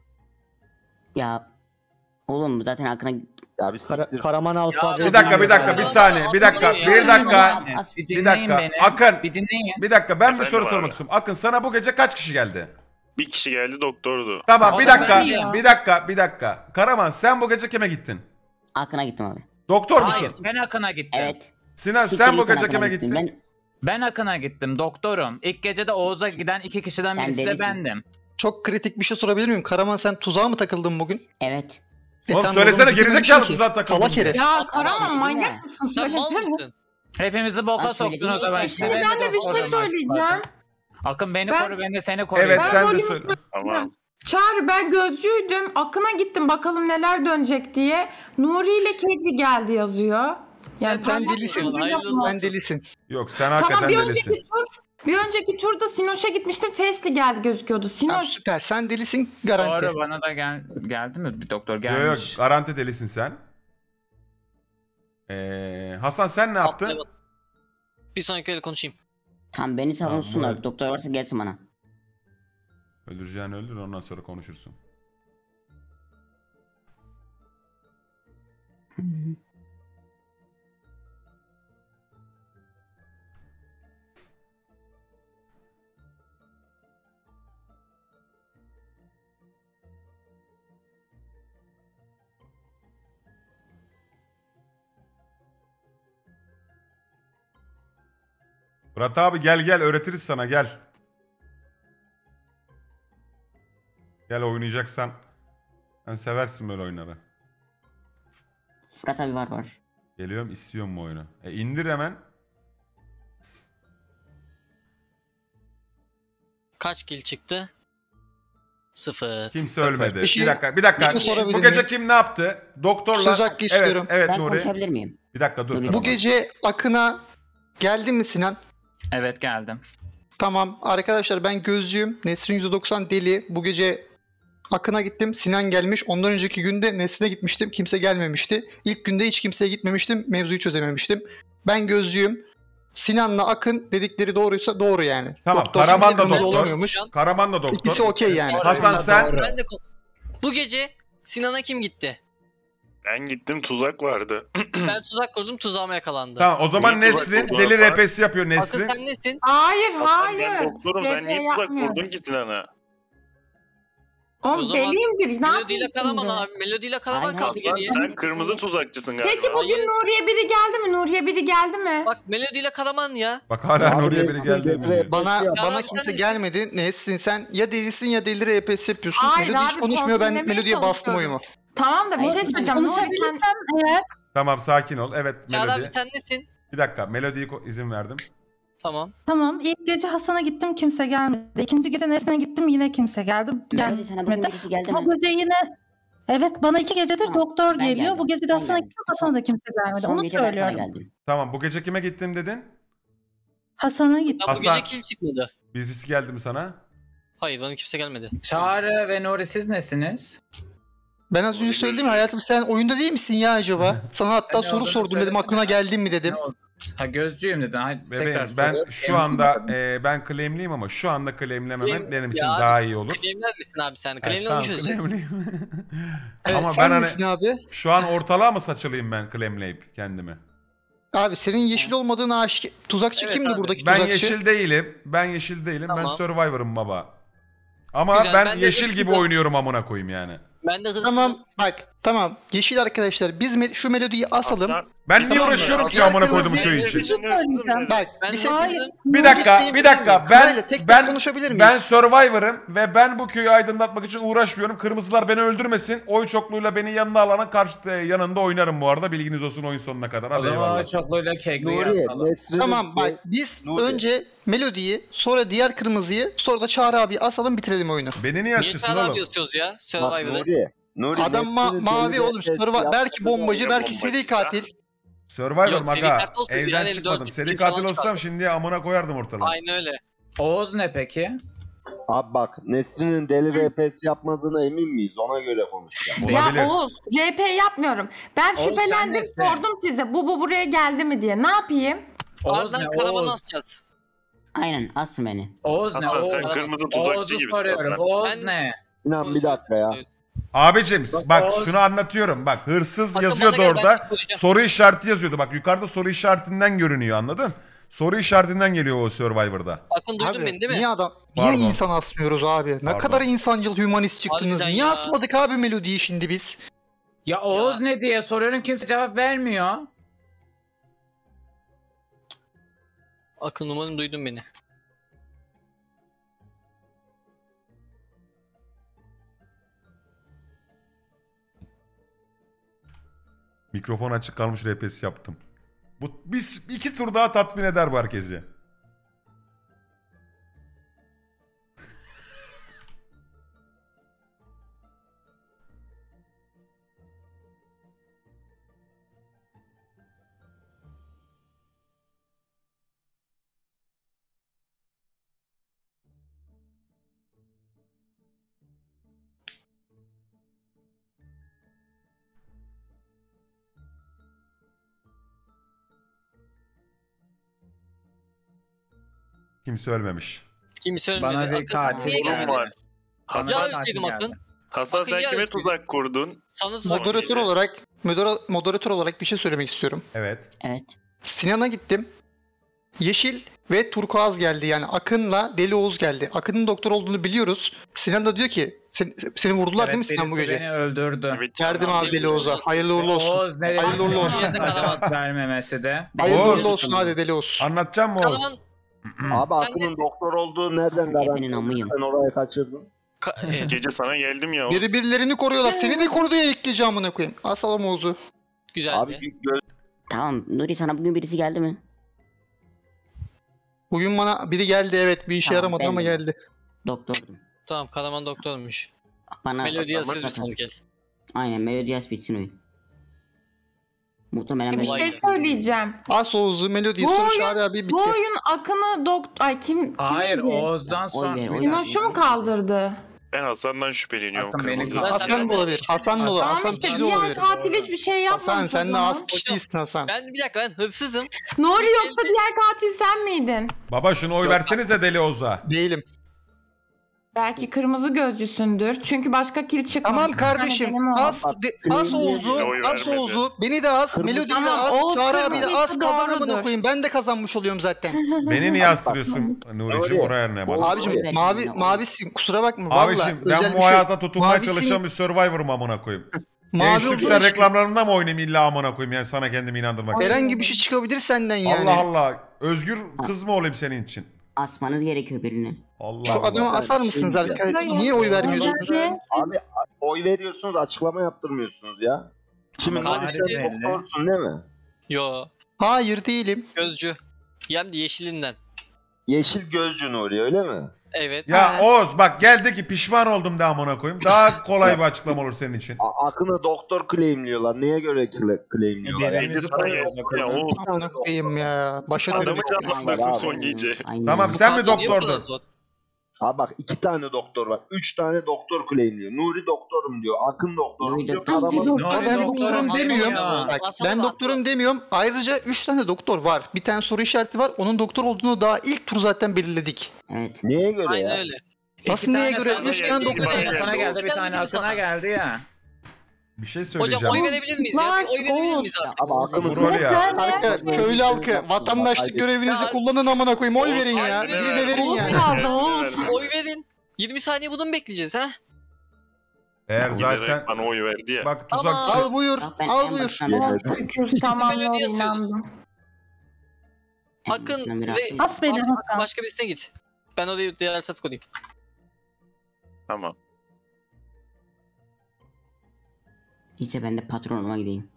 H: Ya oğlum zaten akına
I: Ya bir
B: Kara-
I: siktir.
B: Karaman Alfa.
D: Ya,
E: Bir dakika bir dakika bir saniye bir dakika bir dakika
H: As-
D: Bir
E: bir
D: dinleyin
E: dakika
D: beni.
E: Akın
D: Bir dinleyin.
E: bir dakika ben bir
K: Efendim
E: soru
K: abi.
E: sormak istiyorum. Akın sana bu gece kaç kişi geldi?
K: Bir kişi geldi doktordu.
E: Tamam
D: O
E: bir
D: da
E: dakika
D: ben ya.
E: bir dakika bir dakika. Karaman sen bu gece kime gittin?
H: akına gittim abi.
E: Doktor musun?
D: Hayır ben Akın'a gittim.
H: Evet.
E: Sinan
H: Siktir
E: sen bu
H: git, sen
E: gece
H: akına
E: kime gittin?
H: Ben
D: Ben Akın'a gittim. Doktorum. İlk gece de Oğuz'a giden iki kişiden
H: Sen
D: birisi de
H: delisin.
D: bendim.
J: Çok kritik bir şey sorabilir miyim? Karaman sen tuzağa mı takıldın bugün?
H: evet.
J: E
E: Oğlum
J: tamam,
E: söylesene,
J: oğlum,
E: gerizekalı
J: bilmiyorum ki.
E: tuzağa takıldın
J: Salak
E: diye.
J: herif.
C: Ya
H: Tamam,
C: Karaman
H: dedim
C: manyak
H: ya.
C: mısın?
F: Sen mal
C: Söylesene.
F: mısın?
D: Hepimizi boka
H: Ben
D: soktun
H: söyledim
D: o zaman.
H: ya.
D: işte.
C: Şimdi ben de bir şey
D: doktorum
C: söyleyeceğim.
D: Akın beni
C: Ben-
D: koru ben de seni koruyayım.
E: Evet
C: Ben
E: sen de
C: rolümü
E: söyle.
K: Tamam.
C: Çağrı ben gözcüydüm. Akın'a gittim bakalım neler dönecek diye. Nuri ile Kegri geldi yazıyor. Yani
J: Sen
C: tamam,
J: delisin.
C: gözcü
F: Hayırlı
C: yapma.
F: olsun.
J: Sen delisin.
E: Yok sen
C: Tamam
E: hakikaten
C: bir
E: delisin.
C: önceki tur bir önceki turda Sinoş'a gitmiştim. Fesli geldi gözüküyordu.
J: Tamam,
C: Sinoş
J: süper. Sen delisin garanti.
D: Doğru bana da gel geldi mi? Bir doktor
E: Yok yok
D: gelmiş.
E: garanti delisin sen. Ee, Hasan sen ne yaptın?
F: Atlayamadım. Bir sonraki öyle konuşayım.
H: Tamam beni savunsunlar.
E: Tamam, bu-
H: Doktor varsa gelsin bana.
E: Öldüreceğini öldür ondan sonra konuşursun. Fırat abi gel gel öğretiriz sana gel. Gel oynayacaksan. Sen seversin böyle oyunları.
H: Fırat abi var var.
E: Geliyorum istiyorum bu oyunu. E indir hemen.
F: Kaç kill çıktı? Sıfır.
E: Kimse
F: Sıfır.
E: ölmedi.
J: Bir şey-
E: Bir dakika bir dakika.
J: bir şey sorabilir
E: Bu gece
J: miyim?
E: kim ne yaptı? Doktorla.
J: Söz hakkı
E: Evet
J: istiyorum.
E: evet
H: Ben
E: Nuri.
H: konuşabilir miyim?
E: Bir dakika dur.
H: Bu
E: tamam.
J: Bu gece Akın'a geldin mi Sinan?
D: Evet geldim.
J: Tamam arkadaşlar ben gözcüyüm. Nesrin yüzde doksan deli. Bu gece Akın'a gittim. Sinan gelmiş. Ondan önceki günde Nesrin'e gitmiştim. Kimse gelmemişti. İlk günde hiç kimseye gitmemiştim. Mevzuyu çözememiştim. Ben gözcüyüm. Sinan'la Akın dedikleri doğruysa doğru yani.
E: Tamam,
J: Doktor
E: Karaman da
J: kırmızı
E: doktor.
J: olamıyormuş.
E: Karaman da doktor.
J: İkisi okey yani.
E: Hasan sen.
D: Doğru.
F: Ben de kon- Bu gece Sinan'a kim gitti?
K: Ben gittim tuzak vardı.
F: Ben tuzak kurdum, tuzağıma yakalandı.
E: Tamam o zaman
K: Niye
E: Nesrin
K: tuzak
E: deli
K: var?
E: repesi yapıyor
F: Akın
E: Nesrin.
F: sen nesin?
C: hayır
K: Hasan,
C: hayır.
K: ben doktorum sen
C: G P
K: niye tuzak
C: yapmıyor.
K: kurdun ki Sinan'a?
F: O
C: Oğlum
F: zaman
C: deliyim bir. Ne
F: Melodiyle
C: yapayım
F: Karaman
C: şimdi?
F: abi. Melodiyle Karaman
H: Aynen.
F: kaldı
K: Hasan
F: geriye.
K: sen kırmızı tuzakçısın galiba.
C: Peki bugün
F: Hayır.
C: Nuriye biri geldi mi? Nuriye biri geldi mi?
F: Bak Melodiyle Karaman ya.
E: Bak hala
I: Abi,
E: Nuriye biri
I: Nesrin
E: geldi.
I: gece-
E: mi?
J: Bana
I: Ya
J: bana
F: abi,
J: kimse
F: sen
J: gelmedi. Nesin sen? Ya delisin ya deli R P S yapıyorsun.
C: Hayır
J: Melodi hiç
C: abi,
J: konuşmuyor. Ben
C: kontrol
J: Melodi'ye
C: etmeye
J: bastım
C: çalışıyorum.
J: oyumu.
C: Tamam da bir şey
H: Hayır,
C: söyleyeceğim. Nuri sen...
L: Konuşabilirsem eğer
E: Tamam sakin ol. Evet
F: Çağrı abi
E: Melodi.
F: sen nesin?
E: Bir dakika Melodi'ye ko- izin verdim.
F: Tamam.
L: tamam ilk gece Hasan'a gittim kimse gelmedi. İkinci gece Nesrin'e gittim yine kimse geldi.
H: Melodi sana bugün
L: Gelmedi.
H: birisi geldi
L: Bu
H: mi?
L: gece yine evet bana iki gecedir
H: Tamam,
L: doktor
H: ben
L: geliyor.
H: geldim,
L: Bu gece de
H: ben
L: Hasan'a
H: geldim.
L: gittim Hasan'a da kimse gelmedi.
H: Son
L: Onu
H: gece ben sana
L: söylüyorum.
H: geldim.
E: Tamam bu gece kime gittim dedin?
L: Hasan'a gittim.
F: Ya bu
E: Hasan.
F: gece kill çıkmadı.
E: Birisi geldi mi sana?
F: Hayır bana kimse gelmedi.
D: Çağrı ve Nuri siz nesiniz?
J: Ben az önce
K: Onu
J: söyledim
K: görüşürüz.
J: hayatım sen oyunda değil misin ya acaba? Sana hatta
D: Ben
J: soru
D: olduğunu
J: sordum dedim
D: söyledim
J: aklına
D: ya.
J: geldin mi dedim.
D: Ne oldu? Ha gözcüyüm dedin. Hadi
E: Bebeğim
D: tekrar
E: ben
D: soruyorum.
E: şu anda e, ben claimliyim ama şu anda claimlememem
F: Claim-
E: benim için
F: Ya abi,
E: daha iyi olur.
F: Claimler misin abi sen?
E: Evet,
F: Claimle
E: tamam,
F: onu çözeceğiz.
E: claimliyim.
J: Evet,
E: Ama
J: sen
E: ben hani
J: misin abi?
E: şu an ortalığa mı saçılayım ben claimleyip kendimi?
J: Abi senin yeşil olmadığını aşik... Tuzakçı
F: Evet
J: kimdi
F: abi.
J: buradaki
E: Ben
J: tuzakçı?
E: yeşil değilim. Ben yeşil değilim. Ben
F: Tamam.
E: Survivor'ım baba. Ama
F: Güzel,
E: ben,
F: ben de
E: yeşil
F: hırsızım.
E: gibi oynuyorum amına koyayım yani.
F: Ben de hırsızım.
J: Tamam bak tamam. Yeşil arkadaşlar biz me- şu melodiyi asalım.
K: Hasan,
E: Ben
K: Biz
E: niye
K: tamam
E: uğraşıyorum
K: ya.
E: ki amına
J: Diğer
E: koydum
J: kırmızı-
E: köy
F: Bir
E: için?
F: şey
G: söyleyeceğim.
J: Bak
F: Ben
J: bir
F: de
J: şey
F: hırsızım.
E: Bir dakika, bir dakika.
J: Sırayla
E: Ben
J: tek tek
E: ben
J: konuşabilir miyiz?
E: ben Survivor'ım ve ben bu köyü aydınlatmak için uğraşmıyorum. Kırmızılar beni öldürmesin. Oy çokluğuyla beni yanına alana karşı yanında oynarım bu arada. Bilginiz olsun oyun sonuna kadar.
D: O
E: Hadi
D: zaman
E: eyvallah.
D: çokluyla kekliği
I: Nuri,
D: yazalım.
I: Nesrin'in...
J: Tamam bak biz
I: Nuri.
J: önce melodiyi sonra diğer kırmızıyı sonra da Çağrı abi asalım bitirelim oyunu.
E: Beni niye
F: Niye
E: asıyorsun
F: Çağrı
E: oğlum?
F: abi yazıyoruz ya?
I: Bak
F: Survivor'da.
I: Nuri. Nuri
J: Adam ma-
I: Nesrin'in
J: mavi
I: deli
J: oğlum.
I: testi
J: Survival-
I: yaptığını
J: belki bombacı
K: ya,
J: belki
K: bombacı
J: seri
K: ise.
J: katil.
E: Survivor
F: Yok, seri
E: maga.
F: katil olsun,
E: Evden
F: yani
E: çıkmadım.
F: dört-
E: Seri
F: üç
E: katil
F: falan
E: olsam
F: çıkardım.
E: şimdi amına koyardım ortalığı.
F: Aynen öyle.
D: Oğuz ne peki?
I: Abi bak Nesrin'in deli R P'si yapmadığına emin miyiz? Ona göre konuşacağım.
E: Olabilir.
C: Ya Oğuz R P yapmıyorum. Ben
D: Oğuz, sen
C: şüphelendim
D: nesin?
C: sordum size bu bu buraya geldi mi diye. Ne yapayım?
D: Oğuz
F: Ardından
D: ne?
F: karavanı
D: Oğuz.
F: asacağız.
H: Aynen asın beni.
D: Oğuz ne?
K: Hasan
D: Oğuz.
K: sen kırmızı tuzakçı
D: Oğuz'u
K: gibisin
D: soruyorum.
K: Hasan.
D: Oğuz
F: Ben-
D: ne?
I: Sinan bir dakika ya.
E: Abicim bak
D: Oğuz-
E: şunu anlatıyorum. Bak hırsız
F: Bakın
E: yazıyordu
F: bana gel, ben
E: orada.
F: soracağım.
E: Soru işareti yazıyordu. Bak yukarıda soru işaretinden görünüyor anladın? Soru işaretinden geliyor o Survivor'da.
F: Akın duydun
J: Abi
F: beni değil mi?
J: niye adam niye
E: Pardon.
J: insan asmıyoruz abi? Ne
E: Pardon.
J: kadar insancıl hümanist çıktınız.
F: Harbiden
J: Niye
F: ya.
J: asmadık abi melodiyi şimdi biz?
D: Ya Oğuz ne diye soruyorum kimse cevap vermiyor.
F: Akın umarım duydun beni.
E: Mikrofon açık kalmış R P'si yaptım. Bu biz iki tur daha tatmin eder bu herkesi. Kimse ölmemiş.
F: Kimse ölmedi.
D: Bana bir
F: Akın sen
D: katil
F: niye
K: Sorun
F: gelmedin?
K: var. Hasan,
F: Ya
D: Katil
F: ölseydim
D: geldi.
F: Akın.
K: Hasan
F: Akın
K: sen
F: ya
K: kime
F: ölseydim.
K: tuzak kurdun?
F: Sana tuzak
K: Moderatör
J: Moderatör olarak modera- moderatör olarak bir şey söylemek istiyorum.
E: Evet.
H: Evet.
J: Sinan'a gittim. Yeşil ve turkuaz geldi yani Akın'la Deli Oğuz geldi. Akın'ın doktor olduğunu biliyoruz. Sinan da diyor ki sen, seni vurdular değil mi Sinan bu
D: birisi
J: gece?
D: beni öldürdü.
K: Evet,
J: Verdim
K: Canan.
J: abi Deli Oğuz'a. Hayırlı uğurlu olsun.
D: Oğuz ne dedi?
J: Hayırlı uğurlu olsun.
D: Kimse cevap vermemesi de.
J: Hayırlı
E: Oğuz.
J: uğurlu olsun hadi Deli Oğuz.
E: Anlatacağım mı Oğuz?
F: Karavan
I: Abi
F: Sen
I: Akın'ın
F: nesin?
I: doktor olduğu nereden
H: Hasan
I: garanti?
H: hepinin amıyım.
I: Sen orayı kaçırdın.
F: Ka- e,
K: Gece sana geldim ya.
J: Biri birilerini koruyorlar. Seni de korudu ya ilk gece amına koyayım. Asalım Oğuz'u.
F: güzel
I: Abi
F: bir.
I: gö- göz
H: Tamam Nuri sana bugün birisi geldi mi?
J: Bugün bana biri geldi evet bir işe
H: Tamam,
J: yaramadı
H: ben
J: ama
H: de.
J: geldi.
H: Doktordum.
F: Tamam Karaman doktormuş.
H: Bana
F: Melodi yazıyoruz
H: Zaten-
F: son gel.
H: Aynen Melodias bitsin oyun. Muhtemelen
C: Bir
H: ben-
C: şey söyleyeceğim.
J: As Oğuz'u melodiyi
C: Bu
J: sonra
C: oyun-
J: Çağrı abi bitti.
C: Bu oyun Akın'ı doktor... Ay kim?
D: Hayır
C: kimdi?
D: Oğuz'dan
H: Oy
D: sonra.
H: ver, oy ver.
C: Dinoş'u mu kaldırdı?
K: Ben Hasan'dan şüpheleniyorum.
D: Akın beni
K: Kırmızı.
D: kaldı.
F: Ben
J: Hasan
F: senden
J: da olabilir. Hasan da olabilir.
C: Tamam
J: Hasan
C: işte
J: bir şey de
C: diğer
J: olabilir.
C: katil hiçbir şey yapmamış.
J: Hasan
C: o
J: sen de
C: zaman.
J: az kişi değilsin Hasan.
F: Ben bir dakika ben hırsızım.
C: Nuri yoksa diğer katil sen miydin?
E: Baba şunu oy
F: Yok.
E: versenize Deli Oğuz'a.
J: Değilim.
C: Belki kırmızı gözcüsündür. Çünkü başka kil çıkmamış.
J: Tamam
C: Bir tane
J: kardeşim.
C: benim o.
J: As, de, as Oğuz'u,
K: Oy
J: as
K: vermedi.
J: Oğuz'u, beni de as,
I: Kırmızı-
J: Melodi'yi de
C: Tamam,
J: as,
C: Oğuz
J: Çağrı abi de
C: kırmızıysa
J: as, kazanamını
C: doğrudur.
J: koyayım. Ben de kazanmış oluyorum zaten.
E: Beni niye astırıyorsun Nuri'cim
I: Nuri.
E: oraya ne bana?
J: Abicim
H: Oy ver
J: mavi
H: kendine, oy.
J: mavisin kusura bakma valla.
E: Abiciğim ben
J: özel
E: bu
J: bir şey.
E: hayata tutunmaya
J: Mavisin-
E: çalışan bir Survivor'ım amına koyayım.
J: Mavi
E: Genç
J: olduğu
E: Yüksel
J: için
E: reklamlarında mı oynayayım illa amına koyayım yani sana kendimi inandırmak için.
J: herhangi bir şey çıkabilir senden yani.
E: Allah Allah. Özgür kız mı olayım senin için?
H: Asmanız gerekiyor birini.
E: Allah
J: Şu
E: Allah.
J: adamı asar mısınız arkadaşlar? Niye oy vermiyorsunuz?
I: Abi oy veriyorsunuz açıklama yaptırmıyorsunuz ya. Şimdi
D: Ama
I: Nuri
D: katil
I: sen
D: belli.
I: doktorsun değil mi?
F: Yo.
J: Hayır değilim.
F: Gözcü. Hem de yeşilinden.
I: Yeşil gözcü Nuri öyle mi?
F: Evet.
E: Ya
J: Ha.
E: Oğuz bak geldi ki pişman oldum da amına koyayım. Daha kolay bir açıklama olur senin için.
I: A- Akın'ı doktor claimliyorlar. Neye göre cla- claimliyorlar? ya?
D: Birbirimizi
K: Gece sana
D: koruyoruz.
K: geldim ya. Oğuz.
J: Amına koyayım ya. Başa
K: Adamı
J: dönüyorum.
K: canlandırsın
I: Aynen.
K: son gece.
H: Aynen.
E: Tamam,
F: Bu
E: sen mi
F: katil niye bu kadar
E: doktordun?
F: zor?
I: Ha bak iki tane doktor var. Üç tane doktor claimliyor. Nuri doktorum diyor. Akın doktorum
H: Nuri
I: diyor.
H: doktor
I: Karaman
H: değil.
J: Ama ben doktorum demiyorum. Bak, ben doktorum demiyorum. Ayrıca üç tane doktor var. Bir tane soru işareti var. Onun doktor olduğunu daha ilk tur zaten belirledik.
H: Evet.
I: Neye göre
F: Aynen
I: ya?
F: öyle.
J: Nasıl neye
D: tane
J: göre?
D: sana
J: Üç
D: geldi,
J: tane
D: iki
J: doktor
D: tane
K: geldi.
D: sana geldi, bir
F: Geldi
D: tane
F: mi
D: Hasan'a
F: sana?
D: geldi ya.
E: Bir şey
F: Hocam
E: söyleyeceğim.
F: oy verebilir miyiz ya? Bir oy verebilir miyiz artık?
I: Ama akını
E: Bu rol ya.
J: Arka köylü halkı vatandaşlık görevinizi
F: Ya-
J: kullanın amına koyayım. Oy verin ya.
F: Aynen öyle.
J: Birine verin ya.
C: Kaldı Oğuz.
F: Oy verin. yirmi saniye bunu mu bekleyeceğiz ha?
E: Eğer zaten
K: Giderek bana oy verdi ya.
E: bak
F: Ama-
E: tuzakçı.
J: Al buyur.
H: Bak ben
J: Al
H: en
J: buyur.
H: başından beri-
C: Şükür tamam
F: Melodi
C: Nuri
F: yazıyoruz.
C: inandım.
H: en
F: Akın
H: başından beri
F: ve
H: haklıyım.
L: As beni
F: baş-
L: Hasan.
F: başka birisine git. Ben orayı diğer tarafı koyayım.
K: Tamam.
H: İyiyse ben de patronuma gideyim.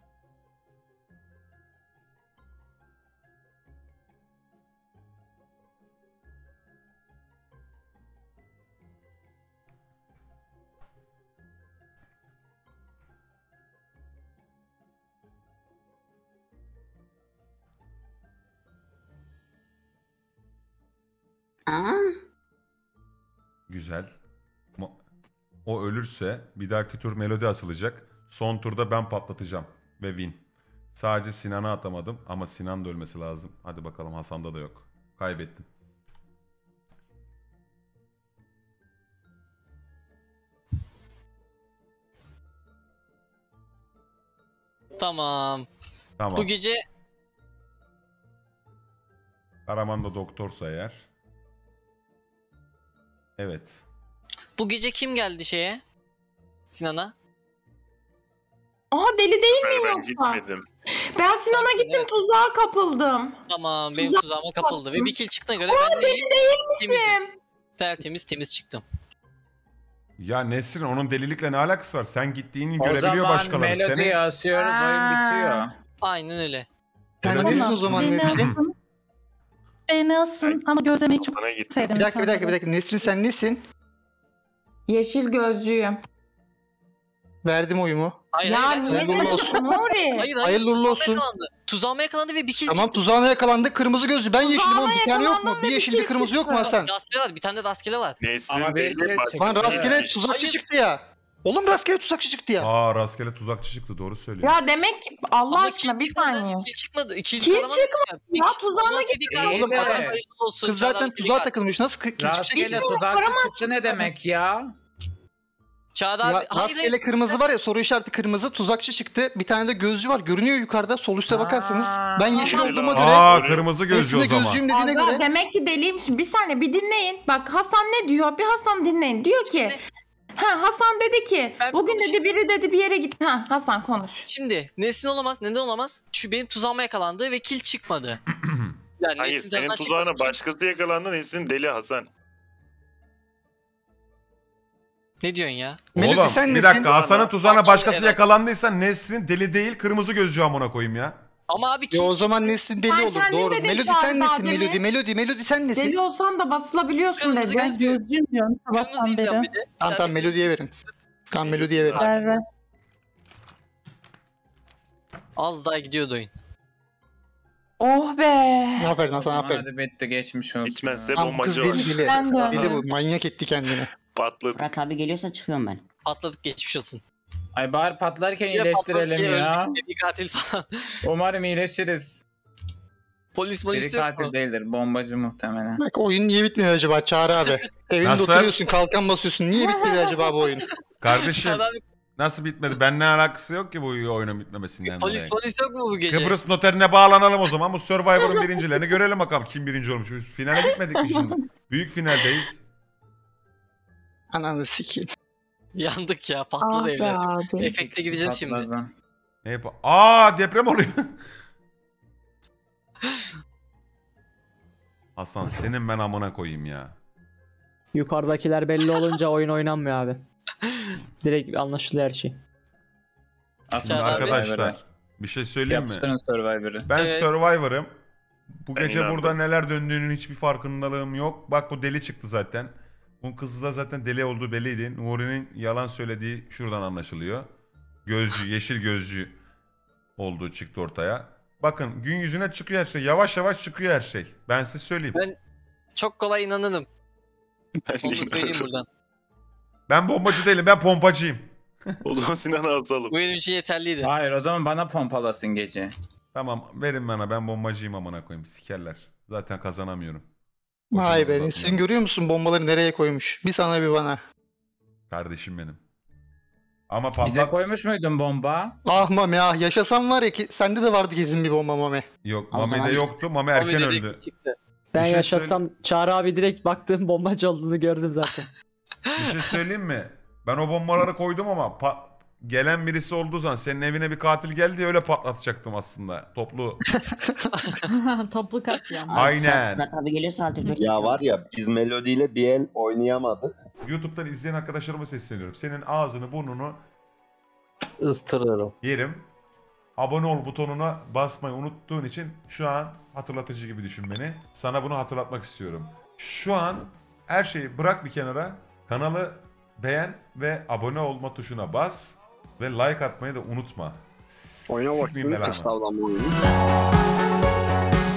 H: Aa,
E: Güzel. Mo- O ölürse bir dahaki tur Melodi asılacak. Son turda ben patlatacağım. Ve win. Sadece Sinan'a atamadım ama Sinan da ölmesi lazım. Hadi bakalım, Hasan'da da yok. Kaybettim.
F: Tamam.
E: Tamam.
F: Bu gece
E: Karaman da doktorsa eğer. Evet.
F: bu gece kim geldi şeye? Sinan'a.
C: Aha deli değil
K: Ben,
C: miyim
K: ben
C: yoksa?
K: gitmedim.
C: Ben Sinan'a gittim
F: Evet.
C: tuzağa kapıldım.
F: Tamam benim
C: Tuzak
F: tuzağıma kapıldı ve bir kill çıktığına göre
C: Aa,
F: ben de
C: deli
F: temizim. Tertemiz temiz çıktım.
E: Ya Nesrin, onun delilikle ne alakası var? Sen gittiğini
D: O
E: görebiliyor
D: zaman
E: başkaları.
D: Melodi'yi
E: Seni
D: asıyoruz, oyun
C: Aa.
D: bitiyor.
F: Aynen öyle.
J: Sen
E: Melodi-
J: nesin o zaman
L: Beni
J: Nesrin?
L: asın. Beni asın ama gözlemeyi çok
K: Sana gittim.
L: sevdim.
J: Bir dakika bir dakika bir dakika. Nesrin sen nesin?
C: Yeşil gözcüyüm.
J: Verdim oyumu.
F: Hayır
C: Ya
F: hayır.
C: niye
F: hayır.
J: Hayırlı
C: diyorsun
J: olsun.
C: Nuri?
F: Hayır hayır.
J: Hayırlı uğurlu
F: tuzağıma
J: olsun.
F: yakalandı. Tuzağıma yakalandı ve bir kill
J: Tamam
F: çıktı.
J: tuzağına yakalandı. Kırmızı gözlü. Ben yeşilim
C: Tuzağına
J: oğlum. Bir tane yok mu?
C: yakalandım
J: Bir
C: ve
J: yeşil
C: bir
J: bir kırmızı yok mu
C: çıktı.
J: Hasan?
F: Rastgele var. Bir tane de rastgele var.
K: Nesrin
D: Ama
K: deli,
D: belki
K: başkası
J: Lan
D: çıktı.
J: rastgele
K: gelmiş.
J: tuzakçı
F: Hayır.
J: çıktı ya. Oğlum rastgele tuzakçı çıktı ya.
E: Aa, rastgele tuzakçı çıktı, doğru söylüyor.
C: Ya demek ki Allah
F: Ama
C: aşkına
F: kill
C: bir
F: çıkmadı.
C: saniye.
F: Kill çıkmadı. Kill,
C: Kill
F: çıkmadı.
C: Ya tuzağına
F: gitti.
J: Oğlum, adam- Kız zaten tuzağa takılmış. Nasıl kı- çıktı?
D: Rastgele
C: Bilmiyorum,
D: tuzakçı
C: Karaman
D: çıktı ne demek ya?
F: Çağrı
J: Ya,
F: abi. Hayır
J: rastgele
F: hayır.
J: kırmızı var ya, soru işareti kırmızı, tuzakçı çıktı. Bir tane de gözcü var. Görünüyor yukarıda. Sol üste bakarsanız.
D: Aa,
J: Ben yeşil
C: tamam.
J: olduğuma göre.
E: Aa, kırmızı gözcü o
J: Nesrin'e
E: zaman.
J: gözcüyüm dediğine
C: Allah,
J: göre.
C: demek ki deliyim. Şimdi bir saniye bir dinleyin. Bak Hasan ne diyor? Bir Hasan dinleyin. Diyor ki ha Hasan dedi ki
F: Ben
C: bugün
F: konuşayım.
C: dedi biri dedi bir yere git. Ha Hasan konuş.
F: Şimdi Nesrin olamaz. Neden olamaz? Çünkü benim tuzağıma yakalandı ve kill çıkmadı. Yani
K: Hayır,
F: Nesrin
K: senin
F: zaten
K: tuzağına
F: çıkmadı.
K: başkası yakalandı. Nesrin deli Hasan.
F: Ne diyorsun ya?
J: Melodi
E: Oğlum
J: sen
E: bir
J: nesin?
E: dakika, Hasan'ın tuzağına
F: Pardon,
E: başkası
F: evet.
E: yakalandıysa Nesrin deli değil, kırmızı gözcü amına koyayım ya.
F: Ama abi kill
J: Ya o zaman Nesrin deli
C: Sen
J: olur.
C: kendin
J: Doğru.
C: dedin
J: Melodi
C: Çağrı
J: sen nesin?
C: Badem'i.
J: Melodi, Melodi, Melodi sen nesin?
C: Deli olsan da basılabiliyorsun
F: Kırmızı
C: dedi.
F: göz-
L: Gözcüyüm diyorum sabahtan
F: kırmızıyım
L: beri.
F: ben bir de.
J: Tamam tamam Melodi'ye verin. Tamam Melodi'ye verin.
L: Ver ver.
F: Az daha gidiyordu oyun.
C: Oh be.
J: Aferin Hasan,
D: Aman
J: aferin.
D: hadi bitti, geçmiş olsun.
K: Bitmezse
J: Tamam kız
K: bombacı var.
J: deli deli.
C: Ben de.
J: Deli bu. Manyak etti kendini.
K: Patladı.
H: Fırat abi geliyorsa çıkıyorum ben.
F: Patladık geçmiş olsun.
D: Ay bari patlarken
F: Ya patladık
D: iyileştirelim
F: ya,
D: ya.
F: öldük, seri katil falan.
D: Umarım iyileşiriz.
F: Polis
D: Seri
F: polis yok
D: katil
F: mu?
D: değildir, bombacı muhtemelen.
J: Bak oyun niye bitmiyor acaba Çağrı abi? Evinde
E: Nasıl?
J: oturuyorsun, kalkan basıyorsun. Niye bitmedi acaba bu oyun?
E: Kardeşim
F: Çağrı abi,
E: nasıl bitmedi? Benimle alakası yok ki bu oyunun bitmemesinden
F: polis
E: dolayı.
F: polis yok mu bu gece?
E: Kıbrıs noterine bağlanalım o zaman. Bu Survivor'ın birincilerini görelim bakalım kim birinci olmuş. Biz finale gitmedik mi şimdi? Büyük finaldeyiz.
J: Ananı sikeyim.
F: Yandık ya
C: Ah
F: patladı
C: be
F: evler.
C: abi.
F: Efekte gideceğiz şimdi.
D: Patladı.
E: Ne yap- Aa, deprem oluyor. Hasan senin ben amına koyayım ya.
B: Yukarıdakiler belli olunca oyun oynanmıyor abi. Direkt anlaşılıyor her şey.
E: Şimdi
F: Aşağıda abi.
E: arkadaşlar bir şey söyleyeyim mi?
D: Yapıştırın Survivor'ı.
E: Ben
F: Evet.
E: Survivor'ım. Bu
K: Ben
E: gece
K: inandım.
E: burada neler döndüğünün hiçbir farkındalığım yok. Bak bu deli çıktı zaten. Bu kız da zaten deli olduğu belliydi. Nuri'nin yalan söylediği şuradan anlaşılıyor. Gözcü, yeşil gözcü olduğu çıktı ortaya. Bakın gün yüzüne çıkıyor her şey. Yavaş yavaş çıkıyor her şey. Ben size söyleyeyim.
F: Ben çok kolay inanırım.
K: Ben
F: Onu da söyleyeyim
K: dinliyorum.
F: buradan.
E: Ben bombacı değilim, ben pompacıyım.
K: O zaman Sinan'ı asalım.
F: Bu benim için yeterliydi.
D: Hayır o zaman bana pompalasın gece.
E: Tamam verin bana, ben bombacıyım amına koyayım. Sikerler. Zaten kazanamıyorum.
J: Vay be
E: Boşuna
J: Nesrin
E: uzatmayalım.
J: görüyor musun bombaları nereye koymuş? Bir sana bir bana.
E: Kardeşim benim. Ama
D: Bize
E: patlat...
D: koymuş muydun bomba?
J: Ah Mami ah yaşasam var ya ki sende de vardı kesin bir bomba Mami.
E: Yok
H: O zaman-
E: Mami'de yoktu. Mami erken
F: Mami
E: öldü.
F: dedektif çıktı.
B: Ben
E: Bir şey
B: yaşasam Çağrı abi direkt baktığım bombacı olduğunu gördüm zaten.
E: Bir şey söyleyeyim mi? Ben o bombaları koydum ama pa- gelen birisi olduğu zaman senin evine bir katil geldi öyle patlatacaktım aslında. Toplu.
L: Toplu katliam.
H: Abi,
E: Aynen.
H: Fırat, Fırat abi geliyorsa altı dört.
I: Ya var ya biz Melody ile bir el oynayamadık.
E: YouTube'dan izleyen arkadaşlarıma sesleniyorum. Senin ağzını burnunu
M: Istırırım.
E: yerim. Abone ol butonuna basmayı unuttuğun için şu an hatırlatıcı gibi düşün beni. Sana bunu hatırlatmak istiyorum. Şu an her şeyi bırak bir kenara. Kanalı beğen ve abone olma tuşuna bas. Ve like atmayı da unutma.
M: Oyna
E: Sikmeyeyim
M: bakayım.
E: belanı.
M: Estağfurullah oyunu.